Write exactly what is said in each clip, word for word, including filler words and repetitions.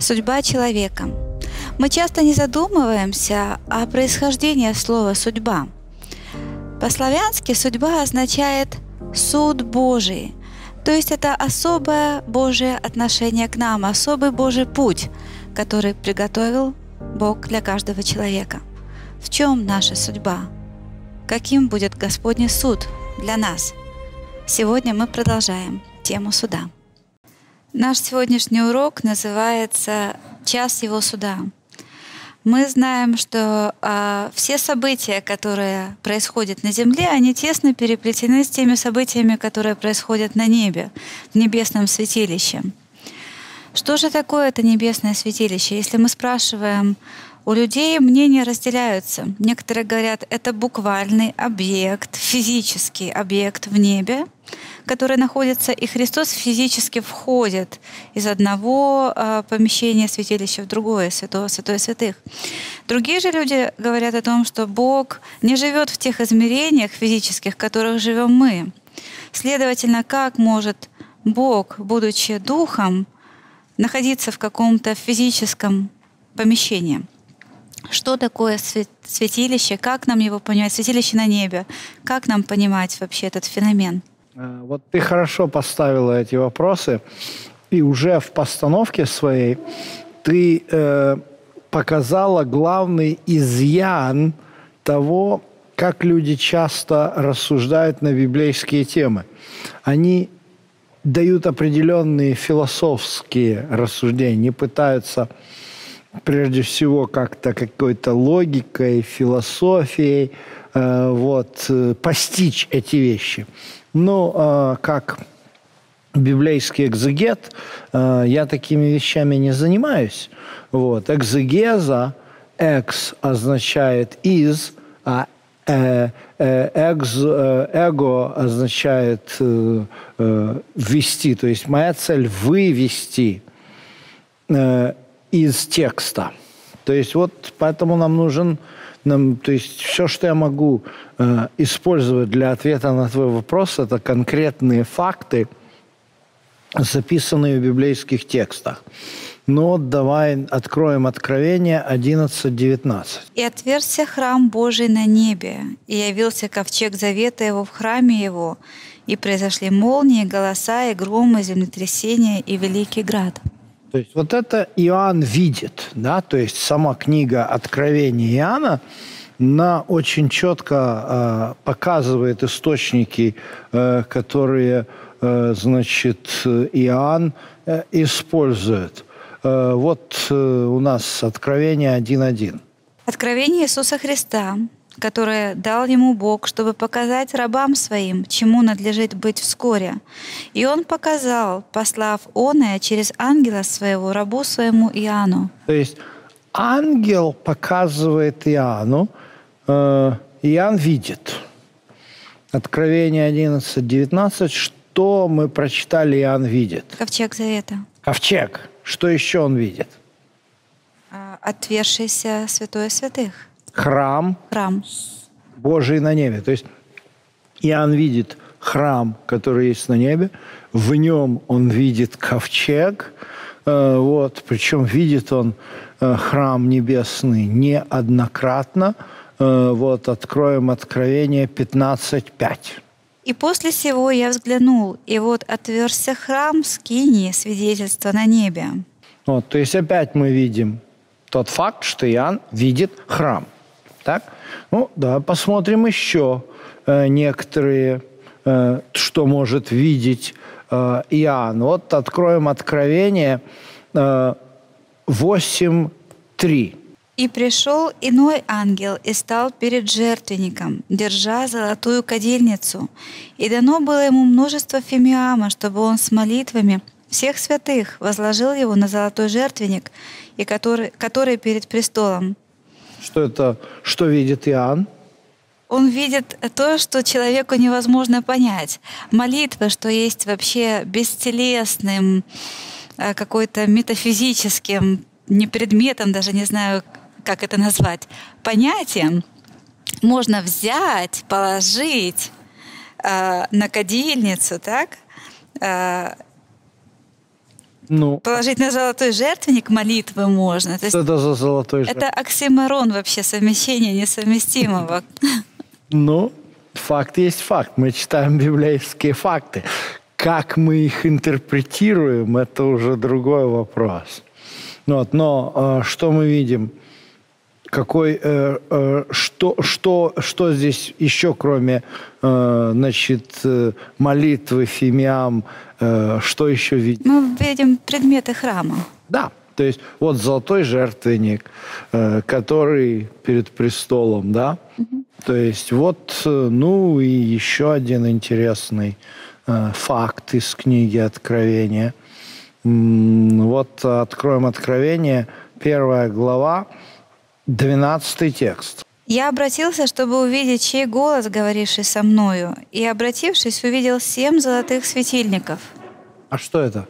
Судьба человека. Мы часто не задумываемся о происхождении слова «судьба». По-славянски «судьба» означает «суд Божий», то есть это особое Божие отношение к нам, особый Божий путь, который приготовил Бог для каждого человека. В чем наша судьба? Каким будет Господний суд для нас? Сегодня мы продолжаем тему суда. Наш сегодняшний урок называется «Час его суда». Мы знаем, что э, все события, которые происходят на земле, они тесно переплетены с теми событиями, которые происходят на небе, в небесном святилище. Что же такое это небесное святилище? Если мы спрашиваем у людей, мнения разделяются. Некоторые говорят, это буквальный объект, физический объект в небе, который находится, и Христос физически входит из одного э, помещения святилища в другое, святого, святое святых. Другие же люди говорят о том, что Бог не живет в тех измерениях физических, в которых живем мы. Следовательно, как может Бог, будучи Духом, находиться в каком-то физическом помещении? Что такое святилище? Как нам его понимать? Святилище на небе. Как нам понимать вообще этот феномен? Вот ты хорошо поставила эти вопросы, и уже в постановке своей ты э, показала главный изъян того, как люди часто рассуждают на библейские темы. Они дают определенные философские рассуждения, не пытаются прежде всего как-то какой-то логикой, философией э, вот, э, постичь эти вещи. Ну, э, как библейский экзегет, э, я такими вещами не занимаюсь. Вот. Экзегеза, экс означает из, а э, э, экс, э, эго означает э, э, ввести. То есть моя цель – вывести э, из текста. То есть вот поэтому нам нужен, нам, то есть все, что я могу э, использовать для ответа на твой вопрос, это конкретные факты, записанные в библейских текстах. Но давай откроем Откровение одиннадцать девятнадцать. «И отверзся храм Божий на небе, и явился ковчег завета его в храме его, и произошли молнии, голоса, и громы, землетрясения, и великий град». То есть вот это Иоанн видит, да, то есть сама книга Откровения Иоанна, она очень четко э, показывает источники, э, которые, э, значит, Иоанн э, использует. Э, вот э, у нас Откровение один один. Откровение Иисуса Христа, которое дал ему Бог, чтобы показать рабам своим, чему надлежит быть вскоре. И он показал, послав оное через ангела своего рабу своему Иоанну. То есть ангел показывает Иоанну, э, Иоанн видит. Откровение одиннадцать девятнадцать, что мы прочитали, Иоанн видит? Ковчег завета. Ковчег. Что еще он видит? Отверзшийся святое святых. Храм, храм Божий на небе. То есть Иоанн видит храм, который есть на небе, в нем он видит ковчег, э, вот, причем видит он э, храм небесный неоднократно. Э, вот, откроем Откровение пятнадцать пять. «И после сего я взглянул, и вот отверзся храм скинии свидетельства на небе». Вот, то есть опять мы видим тот факт, что Иоанн видит храм. Так? Ну, да, посмотрим еще э, некоторые, э, что может видеть э, Иоанн. Вот откроем Откровение э, восемь три. «И пришел иной ангел и стал перед жертвенником, держа золотую кадильницу, и дано было ему множество фимиама, чтобы он с молитвами всех святых возложил его на золотой жертвенник, и который, который перед престолом». Что это, что видит Иоанн? Он видит то, что человеку невозможно понять. Молитва, что есть вообще бестелесным, какой-то метафизическим, не предметом, даже не знаю, как это назвать, понятием, можно взять, положить э, на кадильницу, так, э, Ну, Положить на золотой жертвенник молитвы можно. То есть что это за золотой это жертвенник? оксиморон вообще, совмещение несовместимого. Ну, факт есть факт. Мы читаем библейские факты. Как мы их интерпретируем, это уже другой вопрос. Вот, но э, что мы видим? Какой, э, э, что, что, что здесь еще, кроме э, значит, э, молитвы, фимиам, э, что еще видим? Мы видим предметы храма. Да, то есть вот золотой жертвенник, э, который перед престолом, да? Mm-hmm. То есть вот, э, ну и еще один интересный э, факт из книги Откровения. М-м, вот откроем Откровение, первая глава, двенадцатый текст. «Я обратился, чтобы увидеть, чей голос, говоривший со мною, и, обратившись, увидел семь золотых светильников». А что это?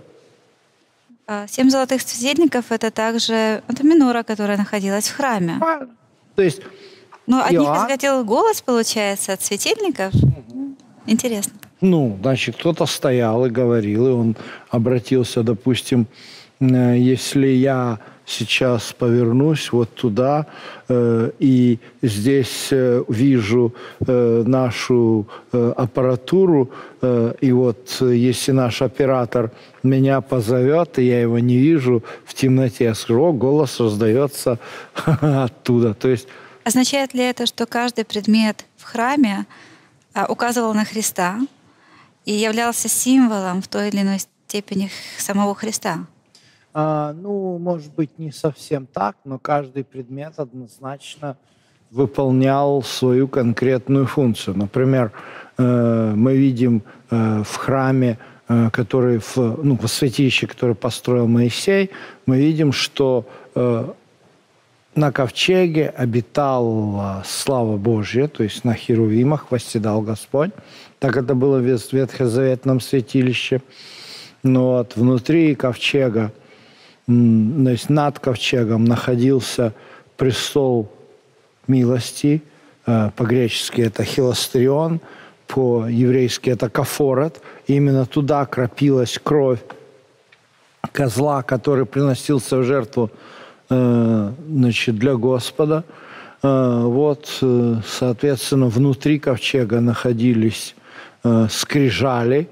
Семь золотых светильников — это также это минора, которая находилась в храме. То есть... Но от них Иоанн... исходил голос, получается, от светильников. Угу. Интересно. Ну, значит, кто-то стоял и говорил, и он обратился, допустим, если я сейчас повернусь вот туда, э, и здесь э, вижу э, нашу э, аппаратуру, э, и вот э, если наш оператор меня позовет, и я его не вижу в темноте, я скажу, о, голос раздается оттуда. То есть... Означает ли это, что каждый предмет в храме а, указывал на Христа и являлся символом в той или иной степени самого Христа? А, ну, может быть, не совсем так, но каждый предмет однозначно выполнял свою конкретную функцию. Например, э, мы видим э, в храме, э, который в, ну, в святилище, которое построил Моисей, мы видим, что э, на ковчеге обитала слава Божья, то есть на херувимах восседал Господь. Так это было в ветхозаветном святилище. Но вот внутри ковчега, то есть над ковчегом находился престол милости, по-гречески это хилостерион, по-еврейски это кафорет. И именно туда кропилась кровь козла, который приносился в жертву, значит, для Господа. Вот, соответственно, внутри ковчега находились скрижали,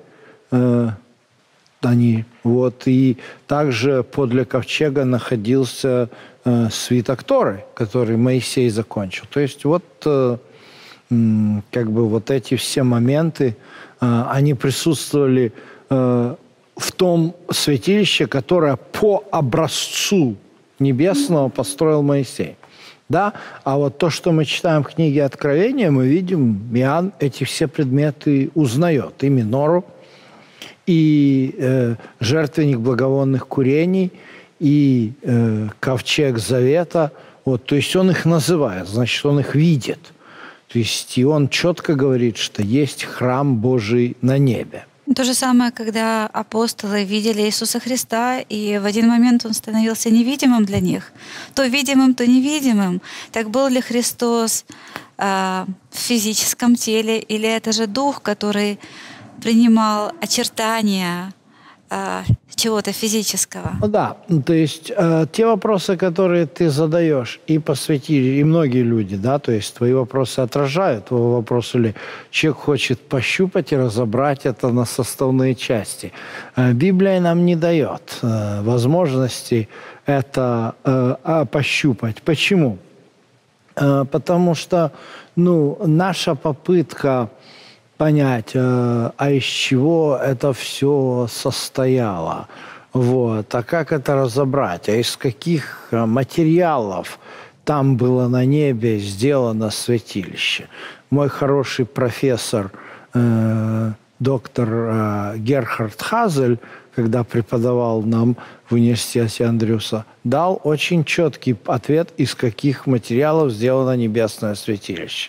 они, вот, и также подле ковчега находился э, свиток Торы, который Моисей закончил. То есть вот э, э, как бы вот эти все моменты, э, они присутствовали э, в том святилище, которое по образцу небесного построил Моисей. Да? А вот то, что мы читаем в книге Откровения, мы видим, Иоанн эти все предметы узнает. И минору, и э, жертвенник благовонных курений, и э, ковчег завета. Вот, то есть он их называет, значит, он их видит. То есть и он четко говорит, что есть храм Божий на небе. То же самое, когда апостолы видели Иисуса Христа, и в один момент Он становился невидимым для них. То видимым, то невидимым. Так был ли Христос э, в физическом теле, или это же Дух, который принимал очертания э, чего-то физического? Ну да, то есть э, те вопросы, которые ты задаешь, и посвятили, и многие люди, да, то есть твои вопросы отражают твой вопрос, или человек хочет пощупать и разобрать это на составные части. Э, Библия нам не дает э, возможности это э, пощупать. Почему? Э, потому что, ну, наша попытка понять, а из чего это все состояло, вот, а как это разобрать, а из каких материалов там было на небе сделано святилище. Мой хороший профессор, э, доктор э, Герхард Хазель, когда преподавал нам в университете Андрюса, дал очень четкий ответ, из каких материалов сделано небесное святилище.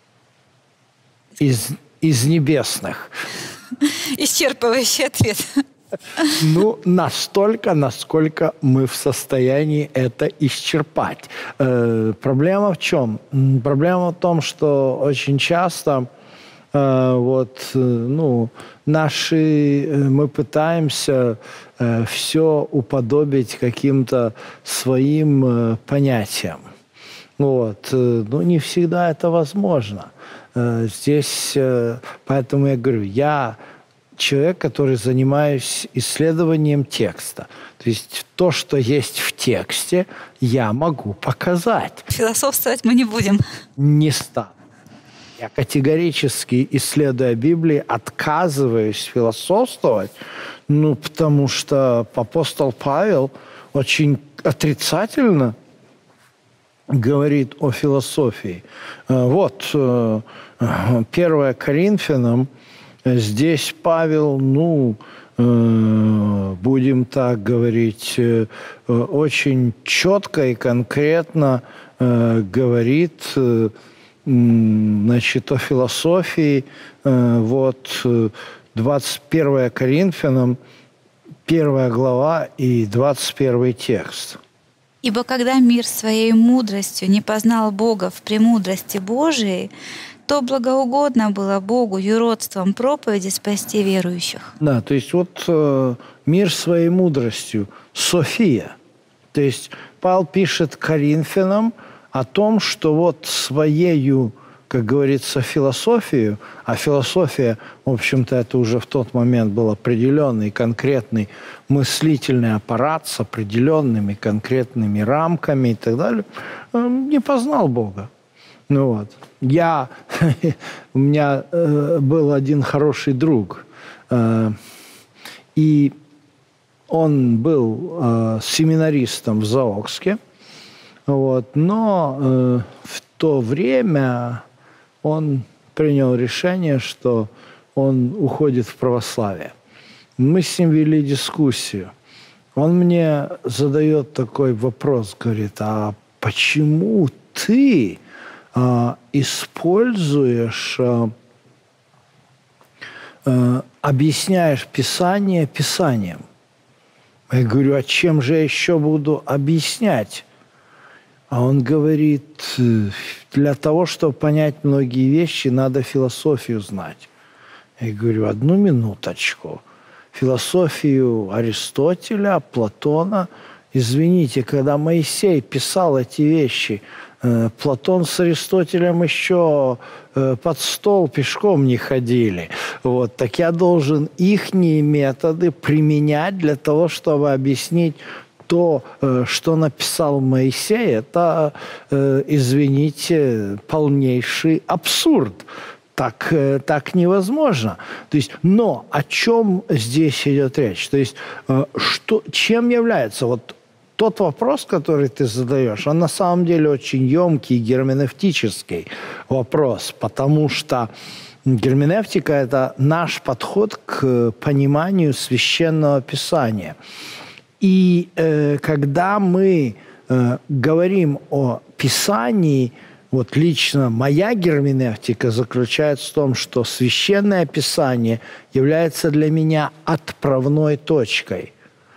Из Из небесных. Исчерпывающий ответ. Ну, настолько, насколько мы в состоянии это исчерпать. Э, проблема в чем? Проблема в том, что очень часто Вот, ну, наши, мы пытаемся все уподобить каким-то своим понятиям. Вот, но не всегда это возможно. Здесь, поэтому я говорю, я человек, который занимаюсь исследованием текста. То есть то, что есть в тексте, я могу показать. Философствовать мы не будем. Не стану. Я категорически, исследуя Библию, отказываюсь философствовать, ну, потому что апостол Павел очень отрицательно говорит о философии. Вот, первое Коринфянам, здесь Павел, ну, будем так говорить, очень четко и конкретно говорит, значит, о философии. Вот, двадцать первое Коринфянам, первая глава и двадцать первый текст. «Ибо когда мир своей мудростью не познал Бога в премудрости Божией, то благоугодно было Богу юродством проповеди спасти верующих». Да, то есть вот э, мир своей мудростью, София. То есть Павел пишет Коринфянам о том, что вот своею, как говорится, философию, а философия, в общем-то, это уже в тот момент был определенный, конкретный мыслительный аппарат с определенными конкретными рамками и так далее, не познал Бога. Ну вот. Я, у меня э, был один хороший друг, э, и он был э, семинаристом в Заокске, вот, но э, в то время он принял решение, что он уходит в православие. Мы с ним вели дискуссию. Он мне задает такой вопрос, говорит, а почему ты э, используешь, э, э, объясняешь Писание Писанием? Я говорю, а чем же я еще буду объяснять? А он говорит, для того, чтобы понять многие вещи, надо философию знать. Я говорю, одну минуточку. Философию Аристотеля, Платона. Извините, когда Моисей писал эти вещи, Платон с Аристотелем еще под стол пешком не ходили. Вот, так я должен ихние методы применять для того, чтобы объяснить то, что написал Моисей, это, извините, полнейший абсурд. Так, так невозможно. То есть, но о чем здесь идет речь? То есть, что, чем является вот тот вопрос, который ты задаешь, он на самом деле очень емкий, герменевтический вопрос, потому что герменевтика – это наш подход к пониманию священного писания. И э, когда мы э, говорим о Писании, вот лично моя герменевтика заключается в том, что Священное Писание является для меня отправной точкой.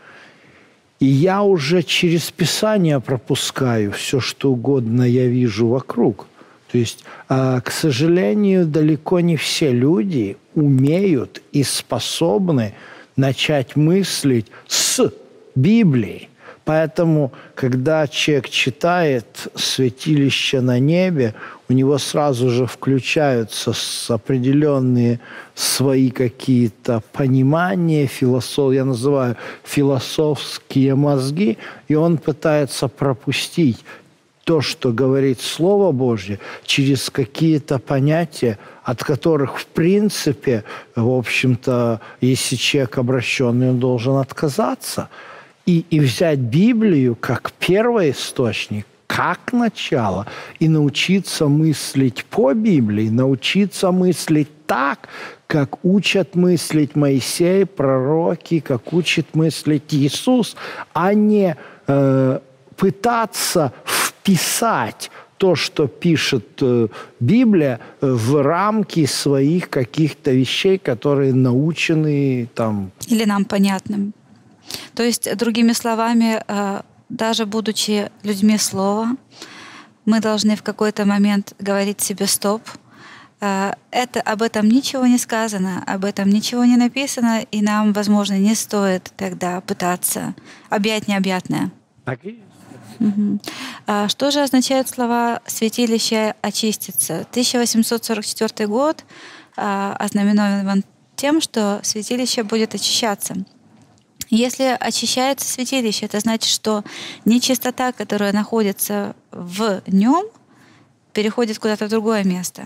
И я уже через Писание пропускаю все, что угодно я вижу вокруг. То есть, э, к сожалению, далеко не все люди умеют и способны начать мыслить с Библии. Поэтому, когда человек читает «Святилище на небе», у него сразу же включаются определенные свои какие-то понимания, философ... я называю философские мозги, и он пытается пропустить то, что говорит Слово Божье, через какие-то понятия, от которых, в принципе, в общем-то, если человек обращенный, он должен отказаться. И, и взять Библию как первоисточник, как начало, и научиться мыслить по Библии, научиться мыслить так, как учат мыслить Моисей, пророки, как учит мыслить Иисус, а не э, пытаться вписать то, что пишет э, Библия, в рамки своих каких-то вещей, которые научены там. Или нам понятным. То есть, другими словами, даже будучи людьми слова, мы должны в какой-то момент говорить себе «стоп», это, об этом ничего не сказано, об этом ничего не написано, и нам, возможно, не стоит тогда пытаться объять необъятное. Так и есть. Угу. А что же означают слова «святилище очистится»? тысяча восемьсот сорок четвёртый год а, ознаменован тем, что святилище будет очищаться. Если очищается святилище, это значит, что нечистота, которая находится в нем, переходит куда-то в другое место.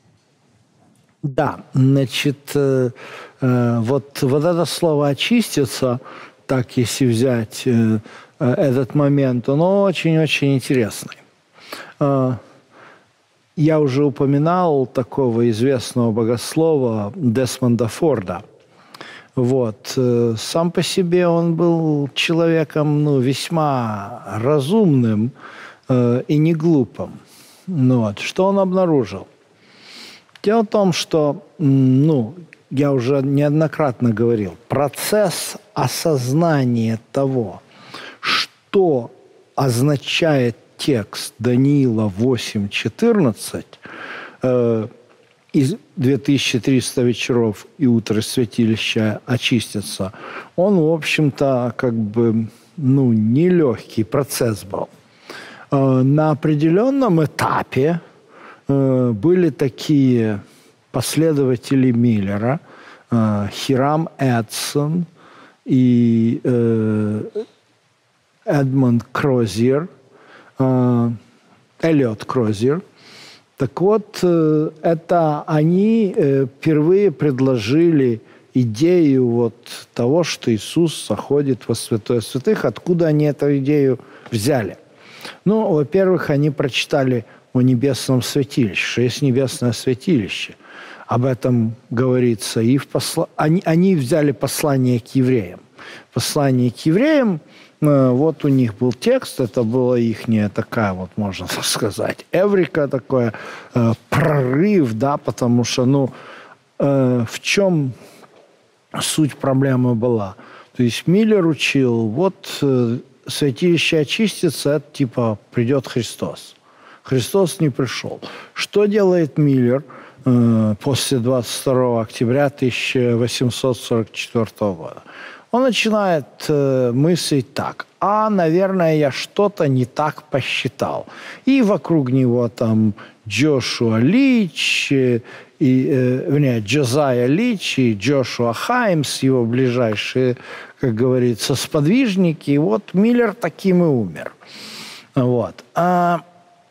Да, значит, э, э, вот, вот это слово «очиститься», так если взять э, э, этот момент, оно очень-очень интересный. Э, я уже упоминал такого известного богослова Десмонда Форда. Вот. Э, сам по себе он был человеком, ну, весьма разумным э, и не глупым. Ну, вот. Что он обнаружил? Дело в том, что, ну, я уже неоднократно говорил, процесс осознания того, что означает текст Даниила восемь четырнадцать, э, из две тысячи триста вечеров и утро святилища очистятся, он, в общем-то, как бы, ну, нелегкий процесс был. Э, на определенном этапе были такие последователи Миллера, Хирам Эдсон и Эдмонд Крозиер, Эллиот Крозиер. Так вот, это они впервые предложили идею вот того, что Иисус заходит во святое святых. Откуда они эту идею взяли? Ну, во-первых, они прочитали о небесном святилище, что есть небесное святилище. Об этом говорится и в посла... они, они взяли послание к евреям. Послание к евреям, э, вот у них был текст, это была ихняя такая, вот можно сказать, эврика, такой э, прорыв, да, потому что, ну, э, в чем суть проблемы была? То есть Миллер учил, вот э, святилище очистится, это типа придет Христос. Христос не пришел. Что делает Миллер э, после двадцать второго октября тысяча восемьсот сорок четвёртого года? Он начинает э, мыслить так. А, наверное, я что-то не так посчитал. И вокруг него там Джошуа Лич, и, э, вернее, Джозайя Лич и Джошуа Хаймс, его ближайшие, как говорится, сподвижники. И вот Миллер таким и умер. Вот. А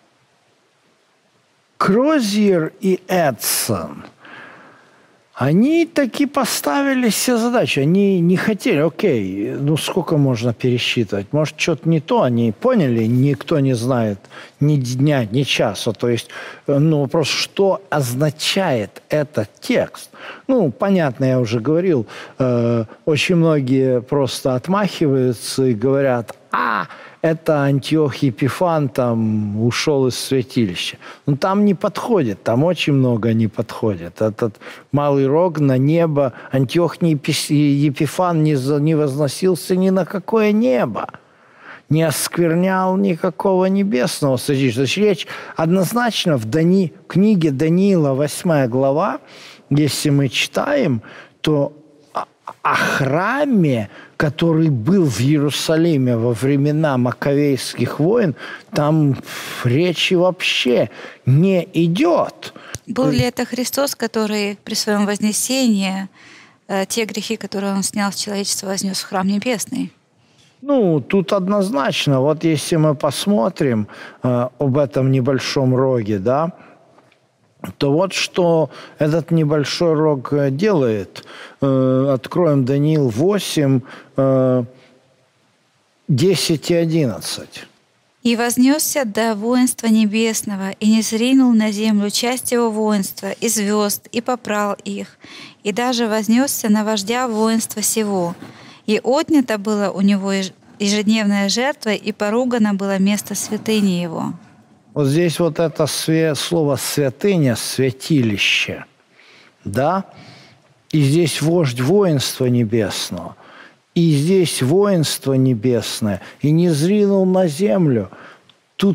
Крозиер и Эдсон, они таки поставили себе задачу. Они не хотели, окей, ну сколько можно пересчитывать? Может, что-то не то. Они поняли, никто не знает ни дня, ни часа. То есть, ну, вопрос, что означает этот текст? Ну, понятно, я уже говорил, э, очень многие просто отмахиваются и говорят, а, это Антиох Епифан там ушел из святилища. Но там не подходит, там очень много не подходит. Этот малый рог на небо, Антиох Епифан не, не возносился ни на какое небо, не осквернял никакого небесного святилища. То есть речь однозначно в Дани, книге Даниила, восьмая глава, если мы читаем, то о храме, который был в Иерусалиме во времена Маковейских войн, там речи вообще не идет. Был ли это Христос, который при своем вознесении э, те грехи, которые он снял с человечества, вознес в храм небесный? Ну, тут однозначно. Вот если мы посмотрим э, об этом небольшом роге, да, то вот что этот небольшой рог делает. Э, откроем Даниил восемь, э, десять и одиннадцать. «И вознесся до воинства небесного, и не зринул на землю часть его воинства, и звезд, и попрал их, и даже вознесся на вождя воинства сего. И отнято было у него ежедневная жертва, и поругано было место святыни его». Вот здесь вот это слово «святыня», «святилище», да? И здесь вождь воинства небесного, и здесь воинство небесное, и не зринул на землю. Тут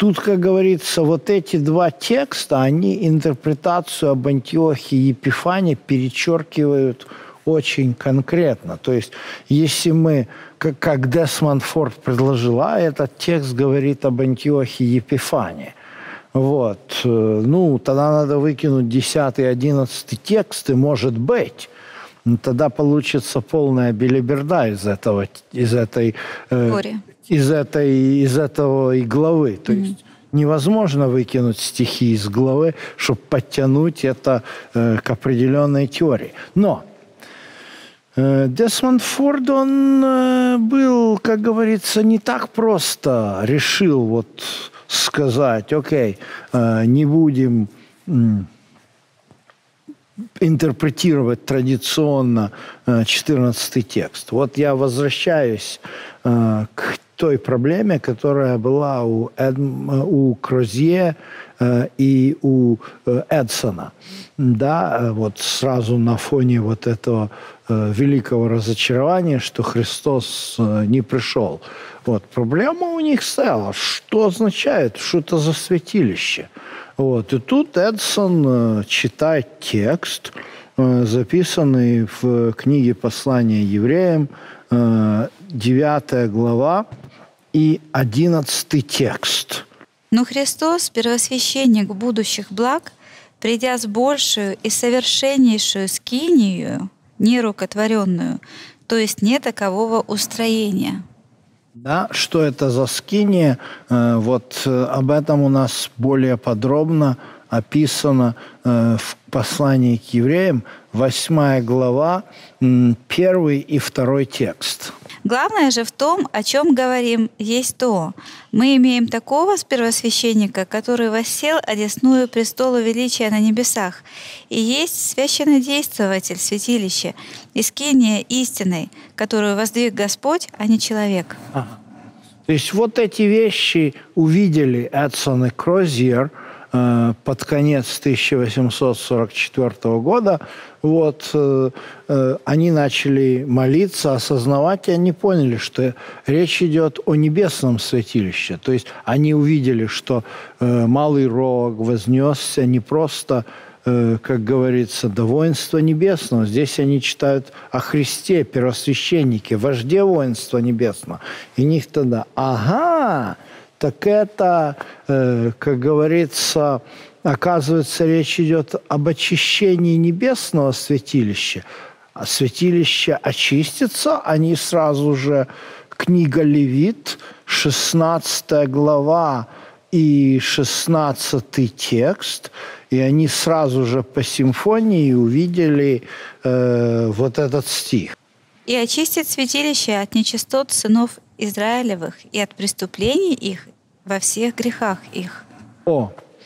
тут, как говорится, вот эти два текста, они интерпретацию об Антиохии Епифане перечеркивают очень конкретно. То есть, если мы, как, как Десмонд Форд предложил, а этот текст говорит об Антиохии Епифане. Вот. Ну, тогда надо выкинуть десятый, одиннадцатый тексты, может быть. Тогда получится полная белиберда из этого, из этой, э, из этой, из этого и главы. То mm-hmm. есть невозможно выкинуть стихи из главы, чтобы подтянуть это э, к определенной теории. Но э, Десмонд Форд, он э, был, как говорится, не так просто решил вот сказать, окей, э, не будем... М- интерпретировать традиционно четырнадцатый текст. Вот я возвращаюсь э, к той проблеме, которая была у, Эд, у Крозье э, и у э, Эдсона. Да, вот сразу на фоне вот этого э, великого разочарования, что Христос э, не пришел. Вот, проблема у них стояла. Что означает, что это за святилище? Вот. И тут Эдсон э, читает текст, э, записанный в книге «Послание евреям», э, девятая глава и одиннадцатый текст. «Но Христос, первосвященник будущих благ, придя с большую и совершеннейшую скинию, нерукотворенную, то есть не такового устроения». Да, что это за скиния? Вот об этом у нас более подробно описано в послании к евреям, восьмая глава, первый и второй текст. Главное же в том, о чем говорим, есть то. Мы имеем такого первосвященника, который воссел одесную престолу величия на небесах, и есть священнодействователь святилища, и скиния истинной, которую воздвиг Господь, а не человек. Ага. То есть вот эти вещи увидели Эдсон и Крозьер э, под конец тысяча восемьсот сорок четвёртого года. Вот, э, э, они начали молиться, осознавать, и они поняли, что речь идет о небесном святилище. То есть они увидели, что э, Малый Рог вознесся не просто, э, как говорится, до воинства небесного. Здесь они читают о Христе, первосвященнике, вожде воинства небесного. И них тогда, ага, так это, э, как говорится... Оказывается, речь идет об очищении небесного святилища. А святилище очистится, они сразу же, книга Левит, шестнадцатая глава и шестнадцатый текст, и они сразу же по симфонии увидели э, вот этот стих. «И очистит святилище от нечистот сынов Израилевых и от преступлений их во всех грехах их». О!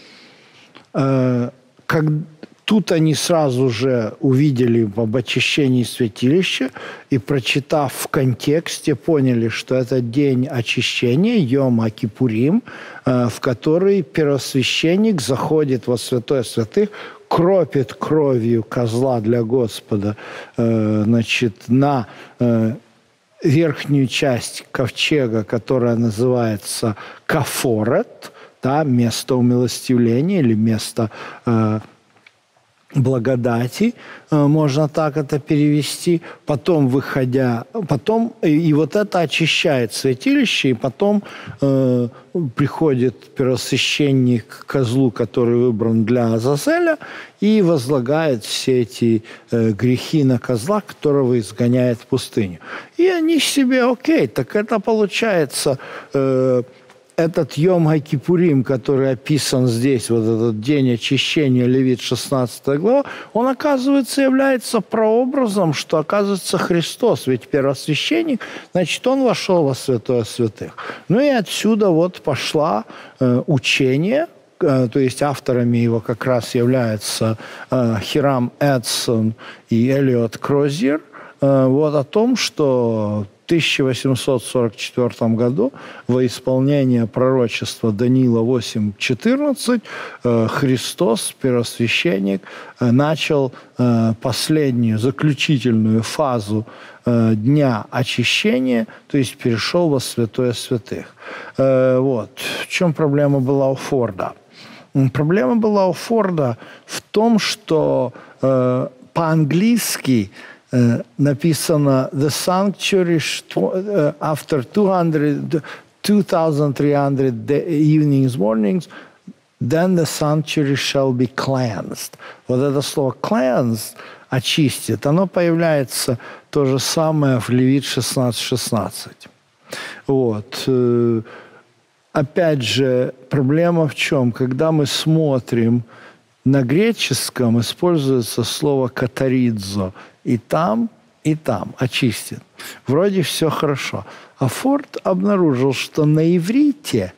Как тут они сразу же увидели об очищении святилища и, прочитав в контексте, поняли, что это день очищения, Йом Кипурим, в который первосвященник заходит во святое святых, кропит кровью козла для Господа, значит, на верхнюю часть ковчега, которая называется кафорет, да, место умилостивления или место э, благодати, э, можно так это перевести. Потом, выходя, потом и, и вот это очищает святилище, и потом э, приходит первосвященник к козлу, который выбран для Азазеля, и возлагает все эти э, грехи на козла, которого изгоняет в пустыню. И они себе, окей, так это получается... Э, Этот Йом Кипурим, который описан здесь, вот этот день очищения, Левит шестнадцатая глава, он, оказывается, является прообразом, что, оказывается, Христос, ведь первосвященник, значит, он вошел во святое святых. Ну и отсюда вот пошла э, учение, э, то есть авторами его как раз являются э, Хирам Эдсон и Элиот Крозьер, э, вот о том, что тысяча восемьсот сорок четвёртом году во исполнение пророчества Даниила восемь четырнадцать Христос, первосвященник, начал последнюю, заключительную фазу дня очищения, то есть перешел во святое святых. Вот. В чем проблема была у Форда? Проблема была у Форда в том, что э, по-английски э, написано «The sanctuary uh, after two hundred, two thousand three hundred evenings, mornings, then the sanctuary shall be cleansed». Вот это слово «cleansed», «очистит», оно появляется то же самое в Левит шестнадцать шестнадцать. Вот. Опять же, проблема в чем? Когда мы смотрим, на греческом используется слово «катаридзо». И там, и там очистит. Вроде все хорошо. А Форд обнаружил, что на иврите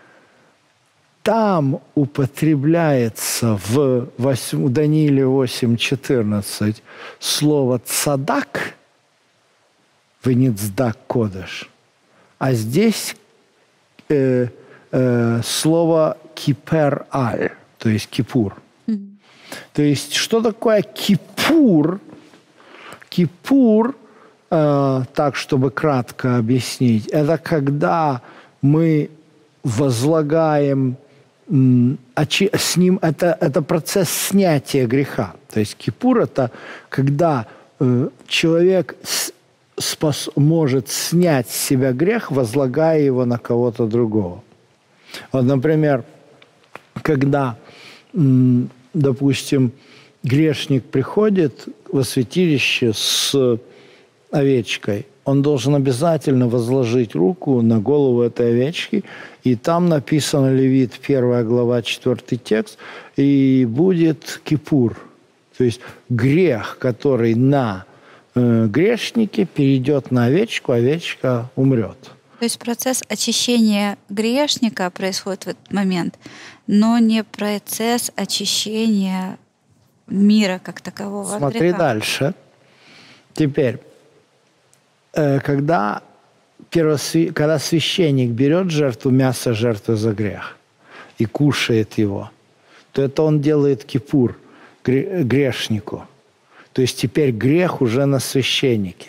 там употребляется в Данииле восемь четырнадцать слово «цадак», «венецдак кодеш», а здесь Э, э, слово «кипер-аль», то есть «кипур». Mm-hmm. То есть что такое «кипур»? «Кипур», э, так, чтобы кратко объяснить, это когда мы возлагаем м, очи, с ним, это, это процесс снятия греха. То есть «кипур» – это когда э, человек с, Спос, может снять с себя грех, возлагая его на кого-то другого. Вот, например, когда, допустим, грешник приходит во святилище с овечкой, он должен обязательно возложить руку на голову этой овечки, и там написано, Левит, первая глава, четвертый текст, и будет кипур, то есть грех, который на грешники, перейдет на овечку, овечка умрет. То есть процесс очищения грешника происходит в этот момент, но не процесс очищения мира как такового. Смотри дальше. Теперь, когда, первосвя... когда священник берет жертву, мясо жертвы за грех, и кушает его, то это он делает кипур грешнику. То есть теперь грех уже на священнике.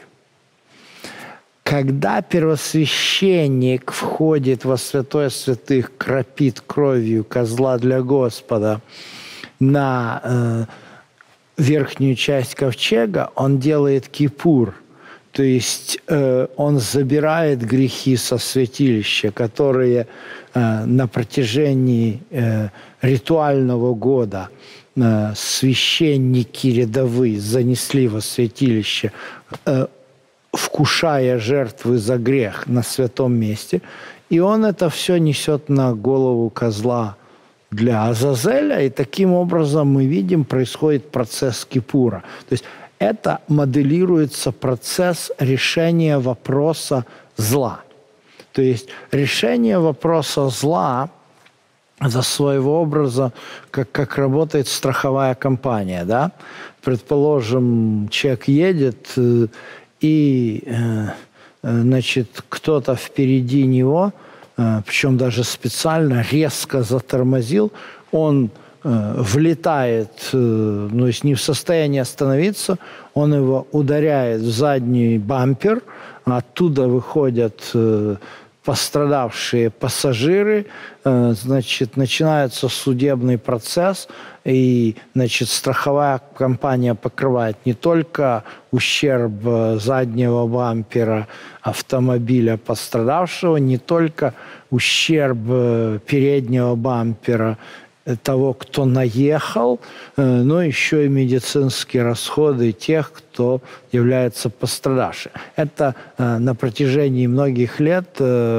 Когда первосвященник входит во святое святых, кропит кровью козла для Господа на э, верхнюю часть ковчега, он делает кипур. То есть э, он забирает грехи со святилища, которые э, на протяжении э, ритуального года священники рядовые занесли во святилище, э, вкушая жертвы за грех на святом месте, и он это все несет на голову козла для Азазеля, и таким образом мы видим, происходит процесс кипура. То есть это моделируется процесс решения вопроса зла. То есть решение вопроса зла за своего образа, как, как работает страховая компания. Да? Предположим, человек едет, и значит, кто-то впереди него, причем даже специально резко затормозил, он влетает, ну, не в состоянии остановиться, он его ударяет в задний бампер, оттуда выходят пострадавшие пассажиры, значит, начинается судебный процесс, и, значит, страховая компания покрывает не только ущерб заднего бампера автомобиля пострадавшего, не только ущерб переднего бампера того, кто наехал, но еще и медицинские расходы тех, кто является пострадавшим. Это на протяжении многих лет,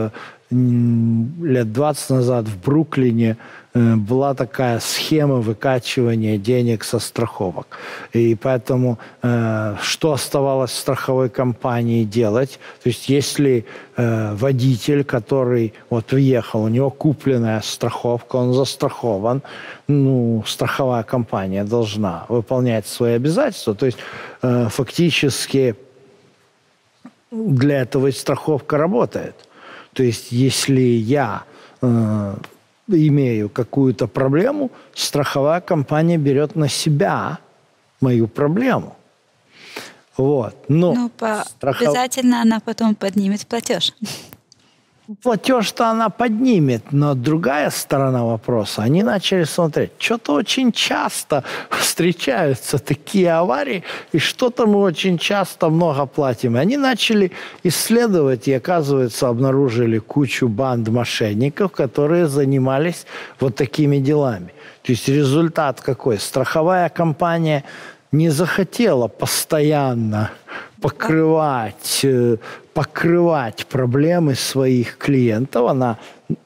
лет двадцать назад в Бруклине была такая схема выкачивания денег со страховок. И поэтому что оставалось страховой компании делать? То есть если водитель, который вот въехал, у него купленная страховка, он застрахован, ну, страховая компания должна выполнять свои обязательства. То есть фактически для этого и страховка работает. То есть если я э, имею какую-то проблему, страховая компания берет на себя мою проблему. Вот. Но Ну, по... страхов... обязательно она потом поднимет платеж. Платеж-то она поднимет, но другая сторона вопроса. Они начали смотреть. Что-то очень часто встречаются такие аварии, и что-то мы очень часто много платим. И они начали исследовать, и, оказывается, обнаружили кучу банд мошенников, которые занимались вот такими делами. То есть результат какой? Страховая компания не захотела постоянно покрывать, покрывать проблемы своих клиентов. Она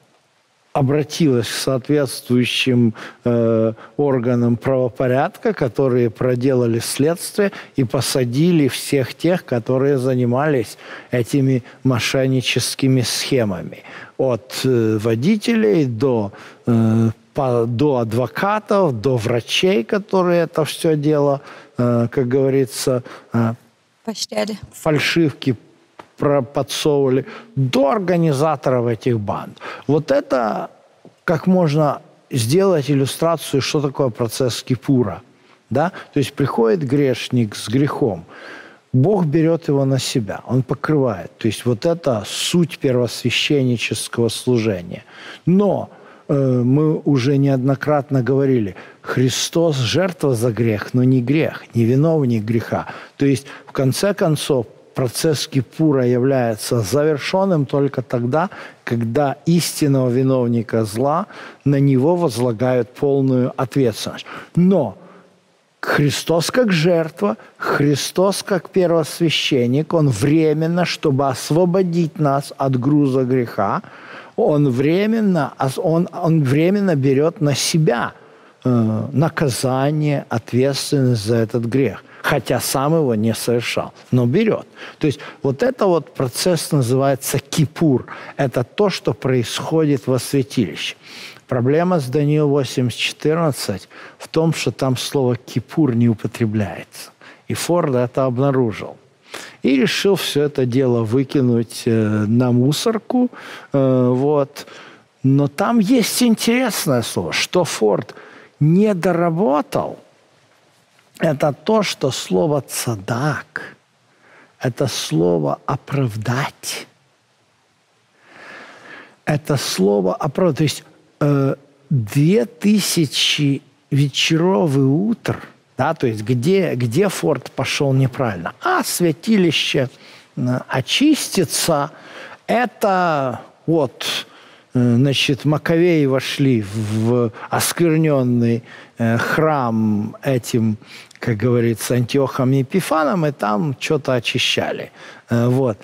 обратилась к соответствующим э, органам правопорядка, которые проделали следствие и посадили всех тех, которые занимались этими мошенническими схемами. От э, водителей до э, по, до адвокатов, до врачей, которые это все дело, э, как говорится, э, поощряли, фальшивки подсовывали, до организаторов этих банд. Вот это как можно сделать иллюстрацию, что такое процесс кипура. Да? То есть приходит грешник с грехом, Бог берет его на себя, Он покрывает. То есть вот это суть первосвященнического служения. Но мы уже неоднократно говорили, Христос – жертва за грех, но не грех, не виновник греха. То есть, в конце концов, процесс кипура является завершенным только тогда, когда истинного виновника зла на него возлагают полную ответственность. Но Христос как жертва, Христос как первосвященник, Он временно, чтобы освободить нас от груза греха, Он временно, он, он временно берет на себя э, наказание, ответственность за этот грех. Хотя сам его не совершал, но берет. То есть вот это вот процесс называется кипур. Это то, что происходит во святилище. Проблема с Даниил восемь четырнадцать в том, что там слово «кипур» не употребляется. И Форд это обнаружил. И решил все это дело выкинуть э, на мусорку. Э, вот. Но там есть интересное слово, что Форд не доработал. Это то, что слово «цадак» – это слово «оправдать». Это слово «оправдать». То есть э, две тысячи вечеров и утр – да, то есть где, где Форд пошел неправильно? А святилище очистится. Это вот, значит, Маковеи вошли в оскверненный храм этим, как говорится, Антиохом Епифаном, и там что-то очищали. Вот.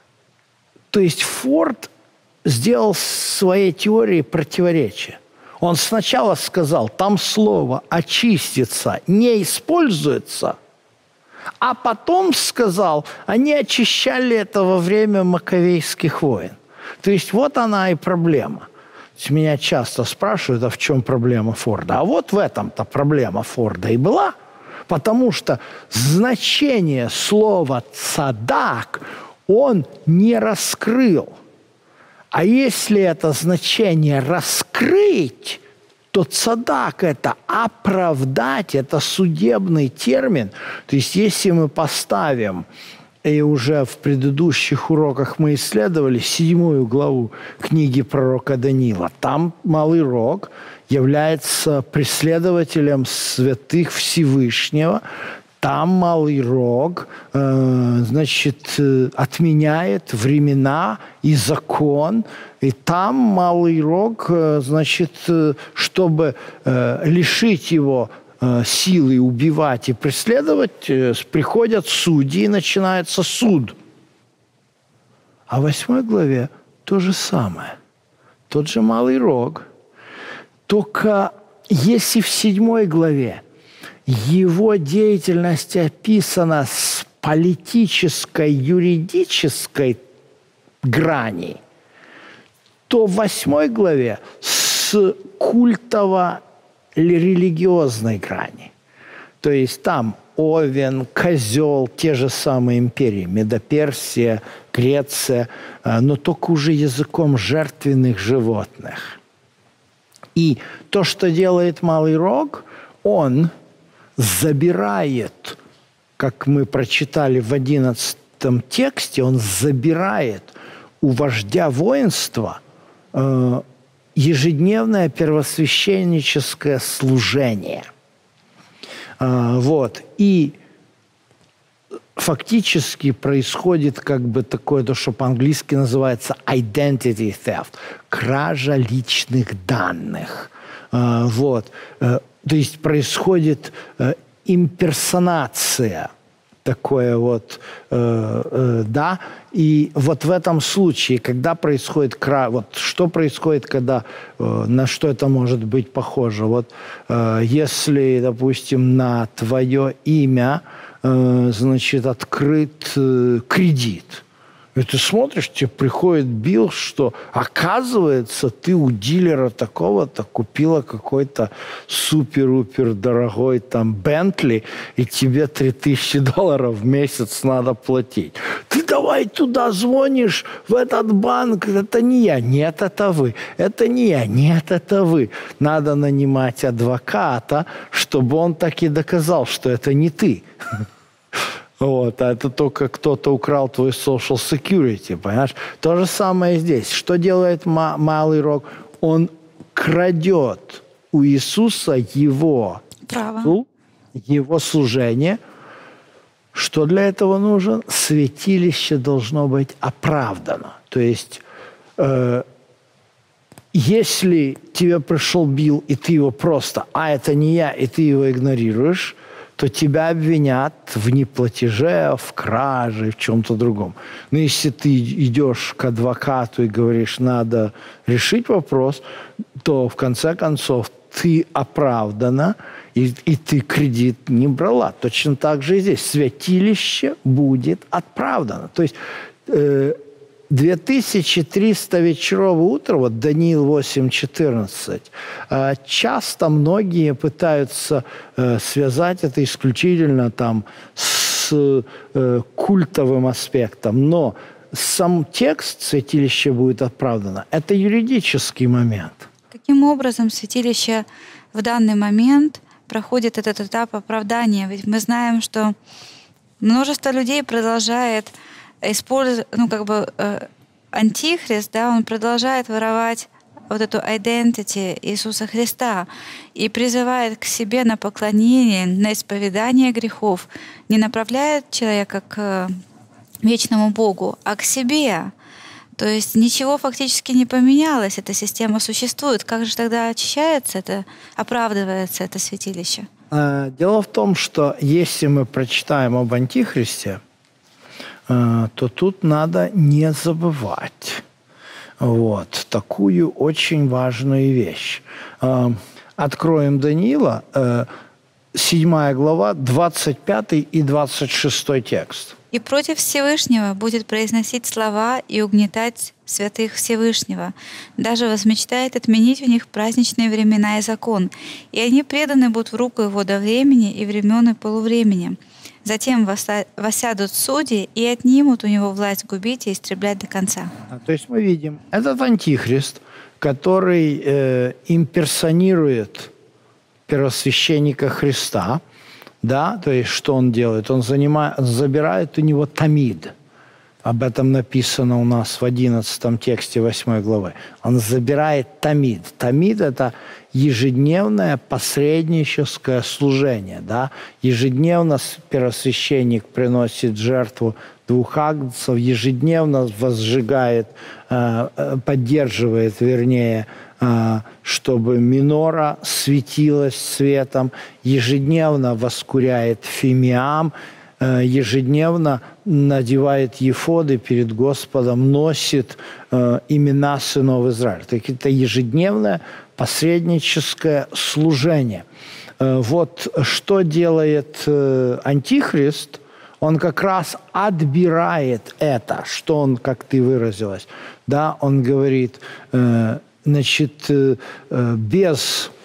То есть Форд сделал своей теории противоречие. Он сначала сказал, там слово «очиститься» не используется, а потом сказал, они очищали это во время Маковейских войн. То есть вот она и проблема. Меня часто спрашивают, а в чем проблема Форда? А вот в этом-то проблема Форда и была, потому что значение слова «цадак» он не раскрыл. А если это значение раскрыть, то цадак – это оправдать, это судебный термин. То есть если мы поставим, и уже в предыдущих уроках мы исследовали седьмую главу книги пророка Даниила, там Малый Рог является преследователем святых Всевышнего. Там Малый Рог, э, значит, э, отменяет времена и закон. И там Малый Рог, э, значит, э, чтобы э, лишить его э, силы убивать и преследовать, э, приходят судьи, и начинается суд. А в восьмой главе то же самое. Тот же Малый Рог. Только если в седьмой главе его деятельность описана с политической, юридической грани, то в восьмой главе с культово-религиозной грани. То есть там Овен, козел, те же самые империи, Медоперсия, Греция, но только уже языком жертвенных животных. И то, что делает Малый Рог, он забирает, как мы прочитали в одиннадцатом тексте, он забирает у вождя воинства э, ежедневное первосвященническое служение. Э, вот. И фактически происходит как бы такое, то, что по-английски называется identity theft, кража личных данных. Э, вот. Э, то есть происходит э, имперсонация, такое вот, э, э, да, и вот в этом случае, когда происходит кража, вот что происходит, когда, э, на что это может быть похоже, вот э, если, допустим, на твое имя, э, значит, открыт э, кредит, и ты смотришь, тебе приходит билл, что, оказывается, ты у дилера такого-то купила какой-то супер-упер дорогой там Бентли, и тебе три тысячи долларов в месяц надо платить. Ты давай туда звонишь, в этот банк, это не я, нет, это вы, это не я, нет, это вы. Надо нанимать адвоката, чтобы он так и доказал, что это не ты. Вот, а это только кто-то украл твой social security, понимаешь? То же самое здесь. Что делает Малый Рог? Он крадет у Иисуса его право, его служение. Что для этого нужно? Святилище должно быть оправдано. То есть, э, если тебе пришел билл, и ты его просто, а это не я, и ты его игнорируешь, то тебя обвинят в неплатеже, в краже, в чем-то другом. Но если ты идешь к адвокату и говоришь, надо решить вопрос, то в конце концов ты оправдана, и, и ты кредит не брала. Точно так же и здесь. Святилище будет оправдано. То есть э, две тысячи триста вечеров утра, вот Даниил восемь четырнадцать, часто многие пытаются связать это исключительно там с культовым аспектом, но сам текст «святилище будет оправдано» – это юридический момент. Каким образом святилище в данный момент проходит этот этап оправдания? Ведь мы знаем, что множество людей продолжает использует, ну, как бы э, антихрист, да, он продолжает воровать вот эту identity Иисуса Христа и призывает к себе на поклонение, на исповедание грехов, не направляет человека к вечному Богу, а к себе. То есть ничего фактически не поменялось, эта система существует. Как же тогда очищается это, оправдывается это святилище? Дело в том, что если мы прочитаем об антихристе, то тут надо не забывать вот такую очень важную вещь. Откроем Даниила, седьмая глава, двадцать пятый и двадцать шестой текст. «И против Всевышнего будет произносить слова и угнетать святых Всевышнего, даже возмечтает отменить у них праздничные времена и закон, и они преданы будут в руку его до времени и времен и полувремени. Затем воссядут судьи и отнимут у него власть губить и истреблять до конца». То есть мы видим, этот антихрист, который э, имперсонирует первосвященника Христа, да, то есть что он делает? Он занимает, забирает у него тамид. Об этом написано у нас в одиннадцатом тексте восьмой главы. Он забирает тамид. Тамид – это ежедневное посредническое служение. Да? Ежедневно первосвященник приносит жертву двух агнцев, ежедневно возжигает, поддерживает, вернее, чтобы минора светилась светом, ежедневно воскуряет фимиам, ежедневно надевает ефоды перед Господом, носит имена сынов Израиля. Это ежедневное посредническое служение. Вот что делает антихрист, он как раз отбирает это, что он, как ты выразилась, да, он говорит, значит, без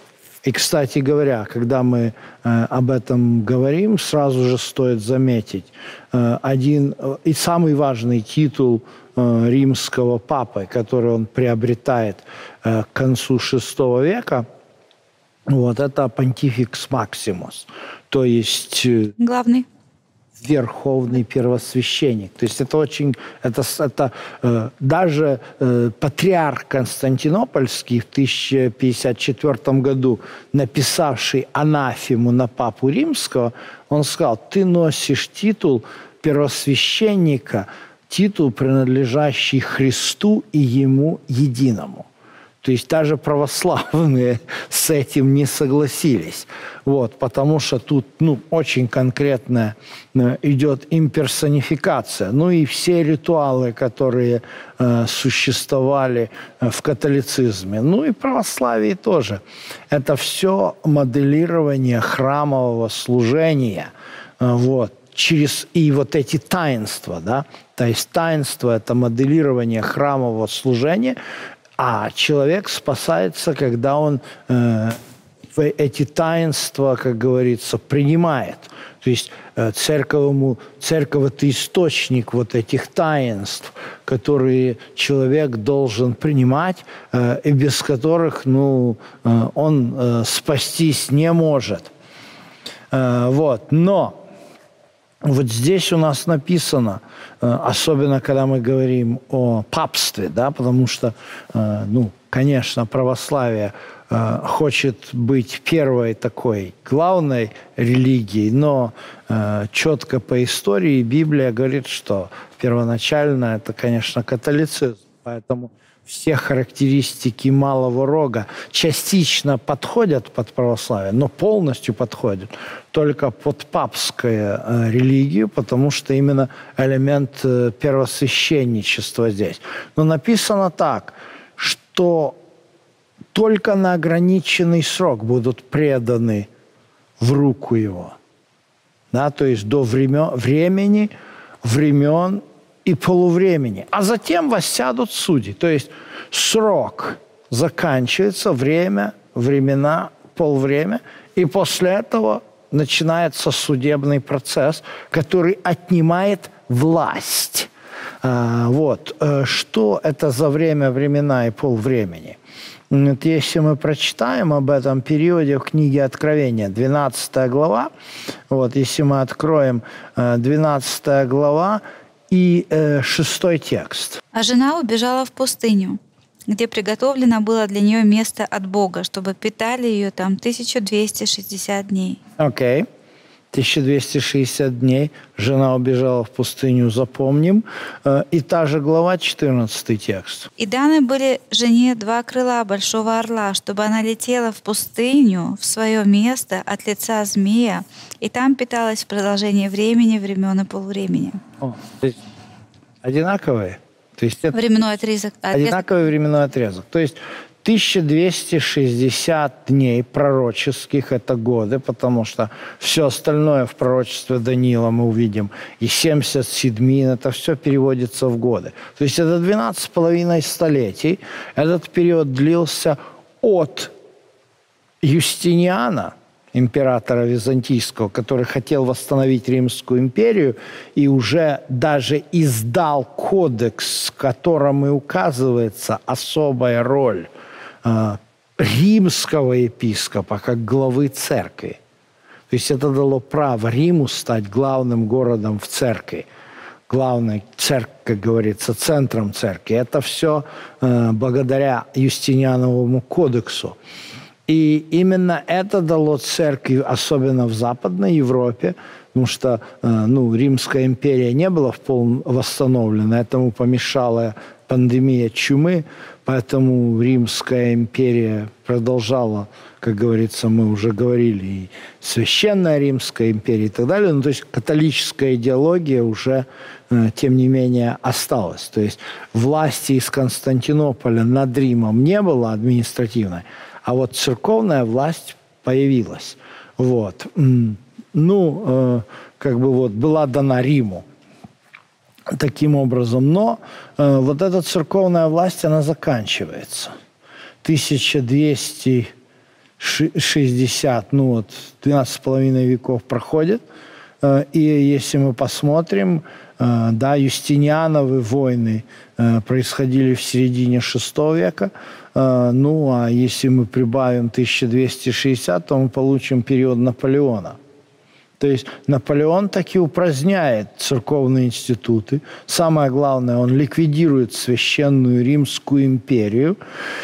И, кстати говоря, когда мы э, об этом говорим, сразу же стоит заметить, э, один э, и самый важный титул э, римского папы, который он приобретает э, к концу шестого века, вот, это понтификс максимус, то есть... Э, Главный. Верховный первосвященник. То есть это очень... Это, это э, даже э, патриарх Константинопольский в тысяча пятьдесят четвёртом году, написавший анафему на папу римского, он сказал, ты носишь титул первосвященника, титул, принадлежащий Христу и Ему единому. То есть даже православные с этим не согласились. Вот, потому что тут ну, очень конкретная идет имперсонификация. Ну и все ритуалы, которые э, существовали в католицизме, ну и православии тоже. Это все моделирование храмового служения. Э, вот. Через и вот эти таинства, да, то есть таинство – это моделирование храмового служения, а человек спасается, когда он э, эти таинства, как говорится, принимает. То есть э, церковь, ему, церковь – это источник вот этих таинств, которые человек должен принимать, э, и без которых ну, э, он э, спастись не может. Э, вот. Но вот здесь у нас написано, особенно когда мы говорим о папстве, да, потому что, ну, конечно, православие хочет быть первой такой главной религией, но четко по истории Библия говорит, что первоначально это, конечно, католицизм, поэтому все характеристики малого рога частично подходят под православие, но полностью подходят только под папскую э, религию, потому что именно элемент э, первосвященничества здесь. Но написано так, что только на ограниченный срок будут преданы в руку его. Да, то есть до времен, времени, времен и полувремени. А затем воссядут судьи. То есть срок заканчивается, время, времена, полвремя, и после этого начинается судебный процесс, который отнимает власть. А, вот. Что это за время, времена и полвремени? Вот если мы прочитаем об этом периоде в книге Откровения, двенадцатая глава, вот, если мы откроем двенадцатая глава, и э, шестой текст. А жена убежала в пустыню, где приготовлено было для нее место от Бога, чтобы питали ее там тысячу двести шестьдесят дней. Окей. Okay. тысяча двести шестьдесят дней жена убежала в пустыню, запомним. И та же глава, четырнадцатый текст. «И даны были жене два крыла большого орла, чтобы она летела в пустыню, в свое место от лица змея, и там питалась в продолжении времени, времен и полувремени». О, то есть одинаковые? То есть это временной отрезок. Одинаковый временной отрезок. То есть тысяча двести шестьдесят дней пророческих – это годы, потому что все остальное в пророчестве Даниила мы увидим, и семьдесят седьмин – это все переводится в годы. То есть это двенадцать с половиной столетий. Этот период длился от Юстиниана, императора византийского, который хотел восстановить Римскую империю и уже даже издал кодекс, в котором и указывается особая роль римского епископа как главы церкви. То есть это дало право Риму стать главным городом в церкви. Главной церковь, как говорится, центром церкви. Это все э, благодаря Юстиниановому кодексу. И именно это дало церкви, особенно в Западной Европе, потому что э, ну, Римская империя не была в полном восстановлена, этому помешала пандемия чумы, поэтому Римская империя продолжала, как говорится, мы уже говорили, и Священная Римская империя и так далее. Ну, то есть католическая идеология уже, э, тем не менее, осталась. То есть власти из Константинополя над Римом не было административной, а вот церковная власть появилась. Вот. Ну, э, как бы вот была дана Риму таким образом. Но э, вот эта церковная власть, она заканчивается. тысяча двести шестьдесят, ну вот двенадцать с половиной веков проходит. И если мы посмотрим, да, Юстиниановы войны происходили в середине шестого века. Ну, а если мы прибавим тысяча двести шестьдесят, то мы получим период Наполеона. То есть Наполеон таки упраздняет церковные институты. Самое главное, он ликвидирует Священную Римскую империю.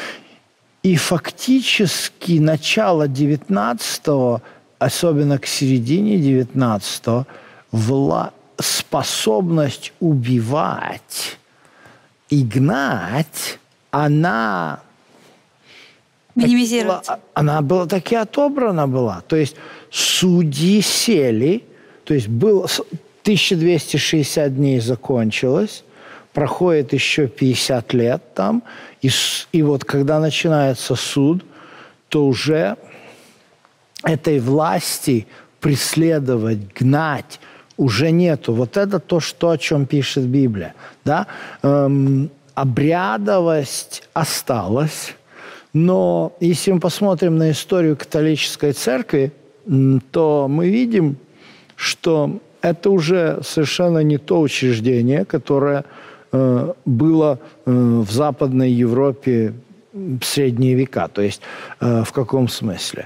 И фактически начало девятнадцатого, особенно к середине девятнадцатого, вла... способность убивать и гнать, она... Минимизировать. Она была таки отобрана была. То есть судьи сели, то есть было, тысяча двести шестьдесят дней закончилось, проходит еще пятьдесят лет там, и, и вот когда начинается суд, то уже этой власти преследовать, гнать уже нету. Вот это то, что, о чем пишет Библия. Да? Эм, обрядовость осталась, но если мы посмотрим на историю католической церкви, то мы видим, что это уже совершенно не то учреждение, которое э, было э, в Западной Европе в средние века. То есть э, в каком смысле?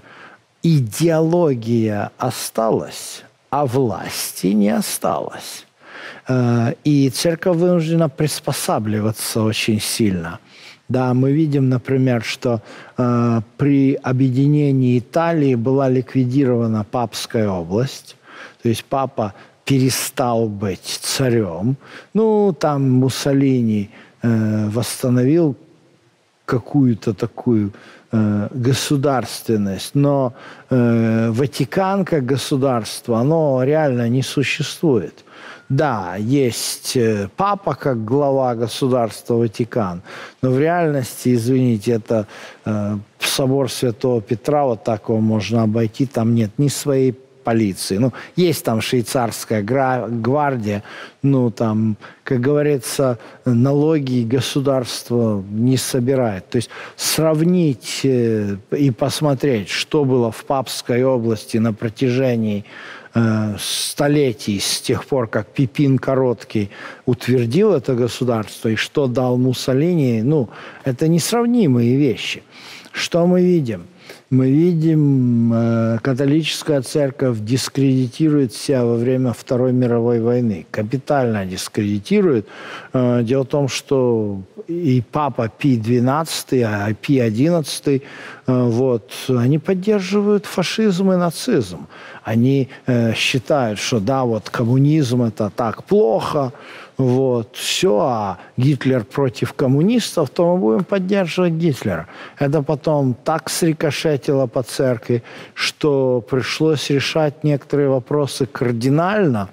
Идеология осталась, а власти не осталось. Э, и церковь вынуждена приспосабливаться очень сильно. Да, мы видим, например, что э, при объединении Италии была ликвидирована папская область, то есть папа перестал быть царем. Ну, там Муссолини э, восстановил какую-то такую э, государственность, но э, Ватикан как государство, оно реально не существует. Да, есть папа как глава государства Ватикан, но в реальности, извините, это э, собор Святого Петра, вот так его можно обойти, там нет ни своей полиции. Ну, есть там швейцарская гвардия, ну, там, как говорится, налоги государство не собирает. То есть сравнить э, и посмотреть, что было в Папской области на протяжении столетий, с тех пор, как Пипин Короткий утвердил это государство, и что дал Муссолини, ну, это несравнимые вещи. Что мы видим? Мы видим, э, католическая церковь дискредитирует себя во время Второй мировой войны. Капитально дискредитирует. Э, дело в том, что и папа Пий двенадцатый, а Пий одиннадцатый, э, вот, они поддерживают фашизм и нацизм. Они э, считают, что да, вот коммунизм это так плохо, вот, все, а Гитлер против коммунистов, то мы будем поддерживать Гитлера. Это потом так срикошетило по церкви, что пришлось решать некоторые вопросы кардинально.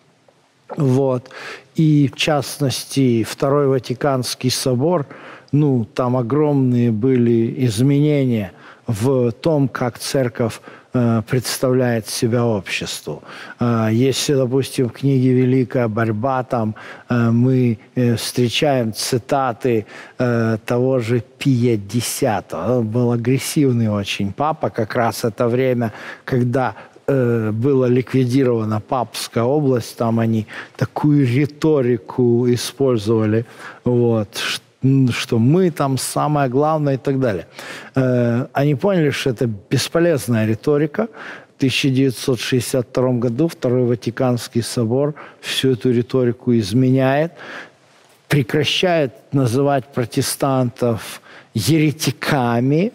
Вот. И, в частности, Второй Ватиканский собор, ну, там огромные были изменения в том, как церковь представляет себя обществу. Если, допустим, в книге «Великая борьба» там мы встречаем цитаты того же Пия Десятого. Он был агрессивный очень папа, как раз это время, когда была ликвидирована Папская область, там они такую риторику использовали, вот, что мы там самое главное и так далее. Э, они поняли, что это бесполезная риторика. В тысяча девятьсот шестьдесят втором году Второй Ватиканский собор всю эту риторику изменяет, прекращает называть протестантов еретиками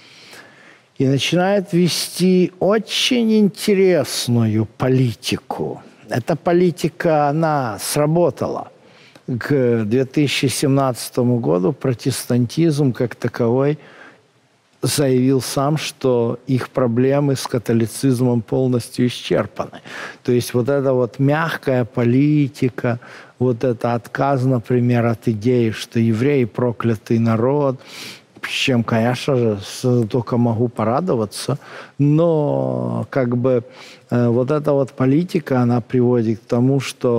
и начинает вести очень интересную политику. Эта политика, она сработала. К две тысячи семнадцатому году протестантизм как таковой заявил сам, что их проблемы с католицизмом полностью исчерпаны. То есть вот эта вот мягкая политика, вот это отказ, например, от идеи, что евреи проклятый народ, с чем, конечно же, только могу порадоваться, но как бы вот эта вот политика, она приводит к тому, что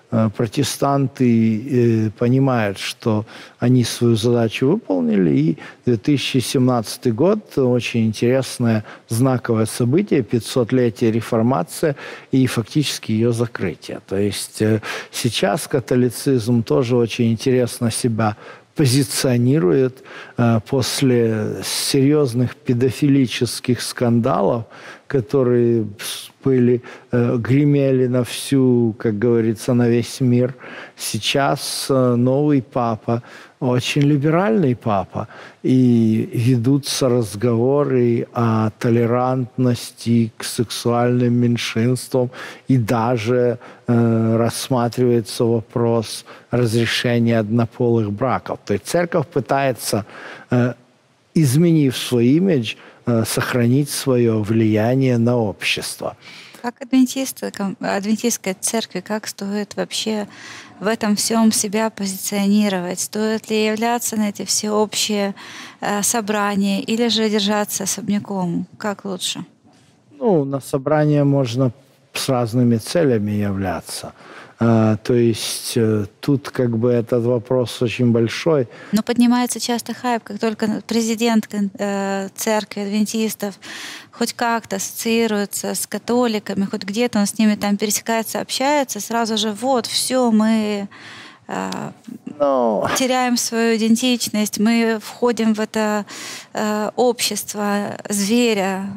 протестанты понимают, что они свою задачу выполнили, и две тысячи семнадцатый год – очень интересное знаковое событие, пятисотлетие реформации и фактически ее закрытие. То есть сейчас католицизм тоже очень интересно себя позиционирует э, после серьезных педофилических скандалов, которые были, э, гремели на всю, как говорится, на весь мир. Сейчас э, новый папа, очень либеральный папа, и ведутся разговоры о толерантности к сексуальным меньшинствам, и даже э, рассматривается вопрос разрешения однополых браков. То есть церковь пытается, э, изменив свой имидж, э, сохранить свое влияние на общество. Как адвентисты, адвентистской церкви, как стоит вообще в этом всем себя позиционировать? Стоит ли являться на эти всеобщие э, собрания или же держаться особняком? Как лучше? Ну, на собрания можно с разными целями являться. А, то есть тут как бы этот вопрос очень большой. Но поднимается часто хайп, как только президент э, церкви адвентистов хоть как-то ассоциируется с католиками, хоть где-то он с ними там пересекается, общается, сразу же вот, все, мы э, Но... теряем свою идентичность, мы входим в это э, общество зверя.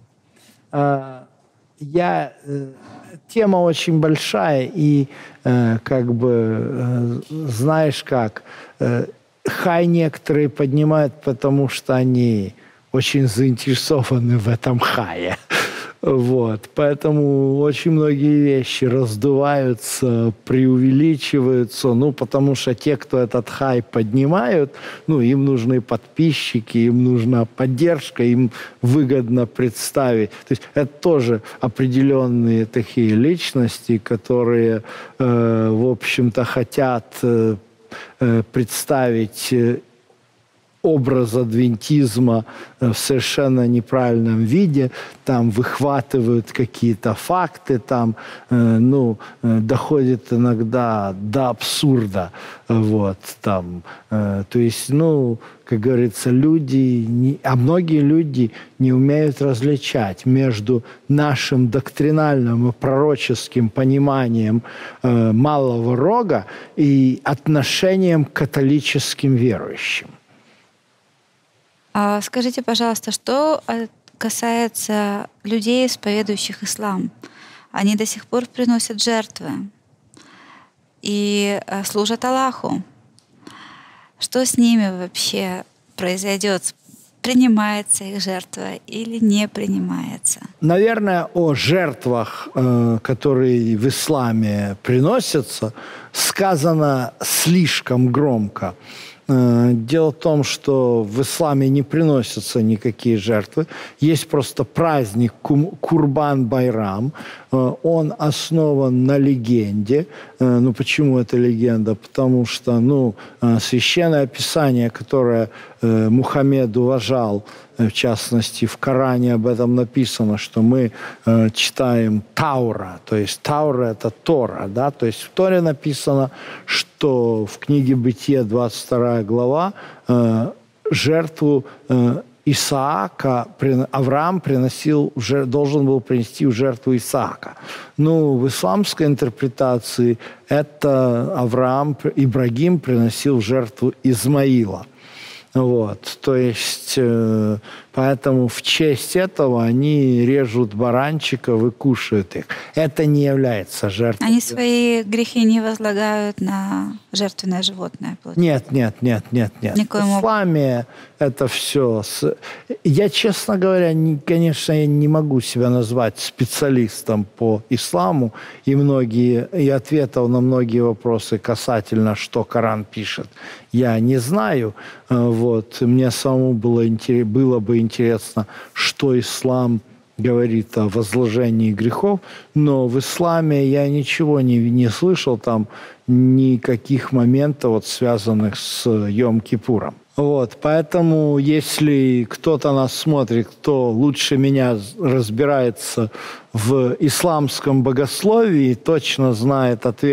А, я... Тема очень большая, и э, как бы, э, знаешь как, э, хай некоторые поднимают, потому что они очень заинтересованы в этом хае. Вот. Поэтому очень многие вещи раздуваются, преувеличиваются, ну, потому что те, кто этот хай поднимают, ну, им нужны подписчики, им нужна поддержка, им выгодно представить. То есть это тоже определенные такие личности, которые, э, в общем-то, хотят э, представить образ адвентизма в совершенно неправильном виде, там выхватывают какие-то факты, там, э, ну, э, доходит иногда до абсурда, вот, там, э, то есть, ну, как говорится, люди, не, а многие люди не умеют различать между нашим доктринальным и пророческим пониманием э, малого рога и отношением к католическим верующим. А скажите, пожалуйста, что касается людей, исповедующих ислам? Они до сих пор приносят жертвы и служат Аллаху. Что с ними вообще произойдет? Принимается их жертва или не принимается? Наверное, о жертвах, которые в исламе приносятся, сказано слишком громко. Дело в том, что в исламе не приносятся никакие жертвы. Есть просто праздник Курбан-Байрам. Он основан на легенде. Ну, почему это легенда? Потому что, ну, священное писание, которое Мухаммед уважал, в частности, в Коране об этом написано, что мы э, читаем Таура, то есть Таура – это Тора, да, то есть в Торе написано, что в книге Бытие, двадцать вторая глава, э, жертву э, Исаака, Авраам приносил, должен был принести в жертву Исаака. Ну, в исламской интерпретации это Авраам, Ибрагим приносил в жертву Измаила. Вот, то есть, э, поэтому в честь этого они режут баранчиков и кушают их. Это не является жертвой. Они свои грехи не возлагают на жертвенное животное? Получается. Нет, нет, нет, нет, нет. Никоим в исламе это все... С... Я, честно говоря, не, конечно, я не могу себя назвать специалистом по исламу, и многие, и ответов на многие вопросы касательно, что Коран пишет, я не знаю. Вот. Мне самому было, было бы интересно, что ислам говорит о возложении грехов, но в исламе я ничего не, не слышал, там никаких моментов, вот, связанных с Йом-Кипуром. Вот, поэтому, если кто-то нас смотрит, кто лучше меня разбирается в исламском богословии, точно знает ответ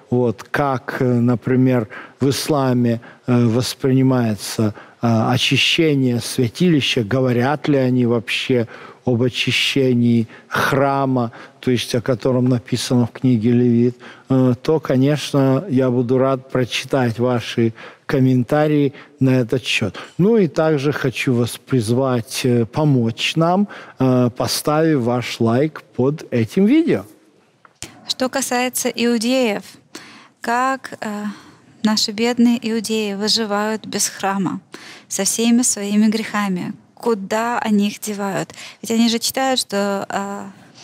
вот, как, например, в исламе воспринимается очищение святилища, говорят ли они вообще об очищении храма, то есть о котором написано в книге Левит, то, конечно, я буду рад прочитать ваши комментарии на этот счет. Ну и также хочу вас призвать помочь нам, поставив ваш лайк под этим видео. Что касается иудеев, как э, наши бедные иудеи выживают без храма, со всеми своими грехами, куда они их девают? Ведь они же читают, что э,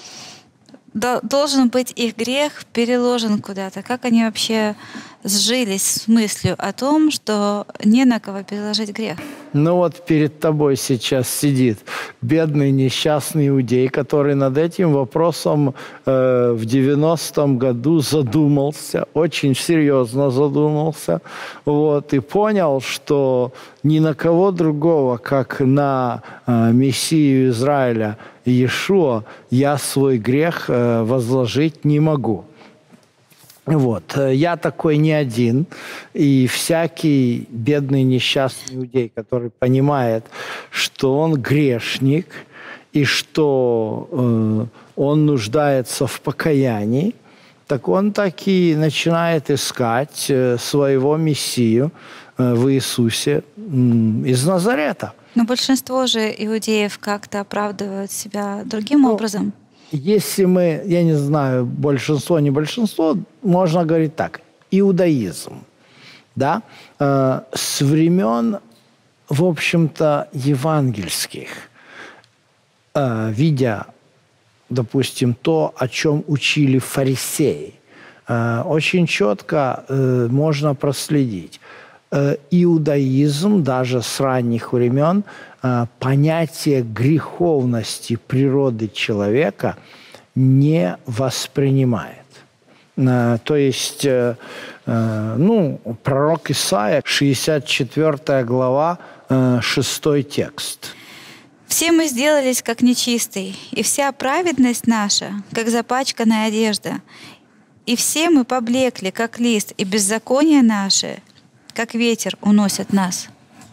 до, должен быть их грех переложен куда-то. Как они вообще сжились с мыслью о том, что не на кого переложить грех? Ну вот перед тобой сейчас сидит бедный несчастный иудей, который над этим вопросом э, в девяностом году задумался, очень серьезно задумался, вот, и понял, что ни на кого другого, как на э, Мессию Израиля Иешуа, я свой грех э, возложить не могу. Вот. Я такой не один, и всякий бедный несчастный иудей, который понимает, что он грешник, и что э, он нуждается в покаянии, так он таки начинает искать э, своего Мессию э, в Иисусе э, из Назарета. Но большинство же иудеев как-то оправдывают себя другим ну, образом. Если мы, я не знаю, большинство, не большинство, можно говорить так, иудаизм, да, э, с времен, в общем-то, евангельских, э, видя, допустим, то, о чем учили фарисеи, э, очень четко э, можно проследить. Э, иудаизм даже с ранних времен понятие греховности природы человека не воспринимает. То есть, ну, пророк Исаия, шестьдесят четвёртая глава, шестой текст. «Все мы сделались, как нечистый, и вся праведность наша, как запачканная одежда, и все мы поблекли, как лист, и беззаконие наше, как ветер, уносят нас».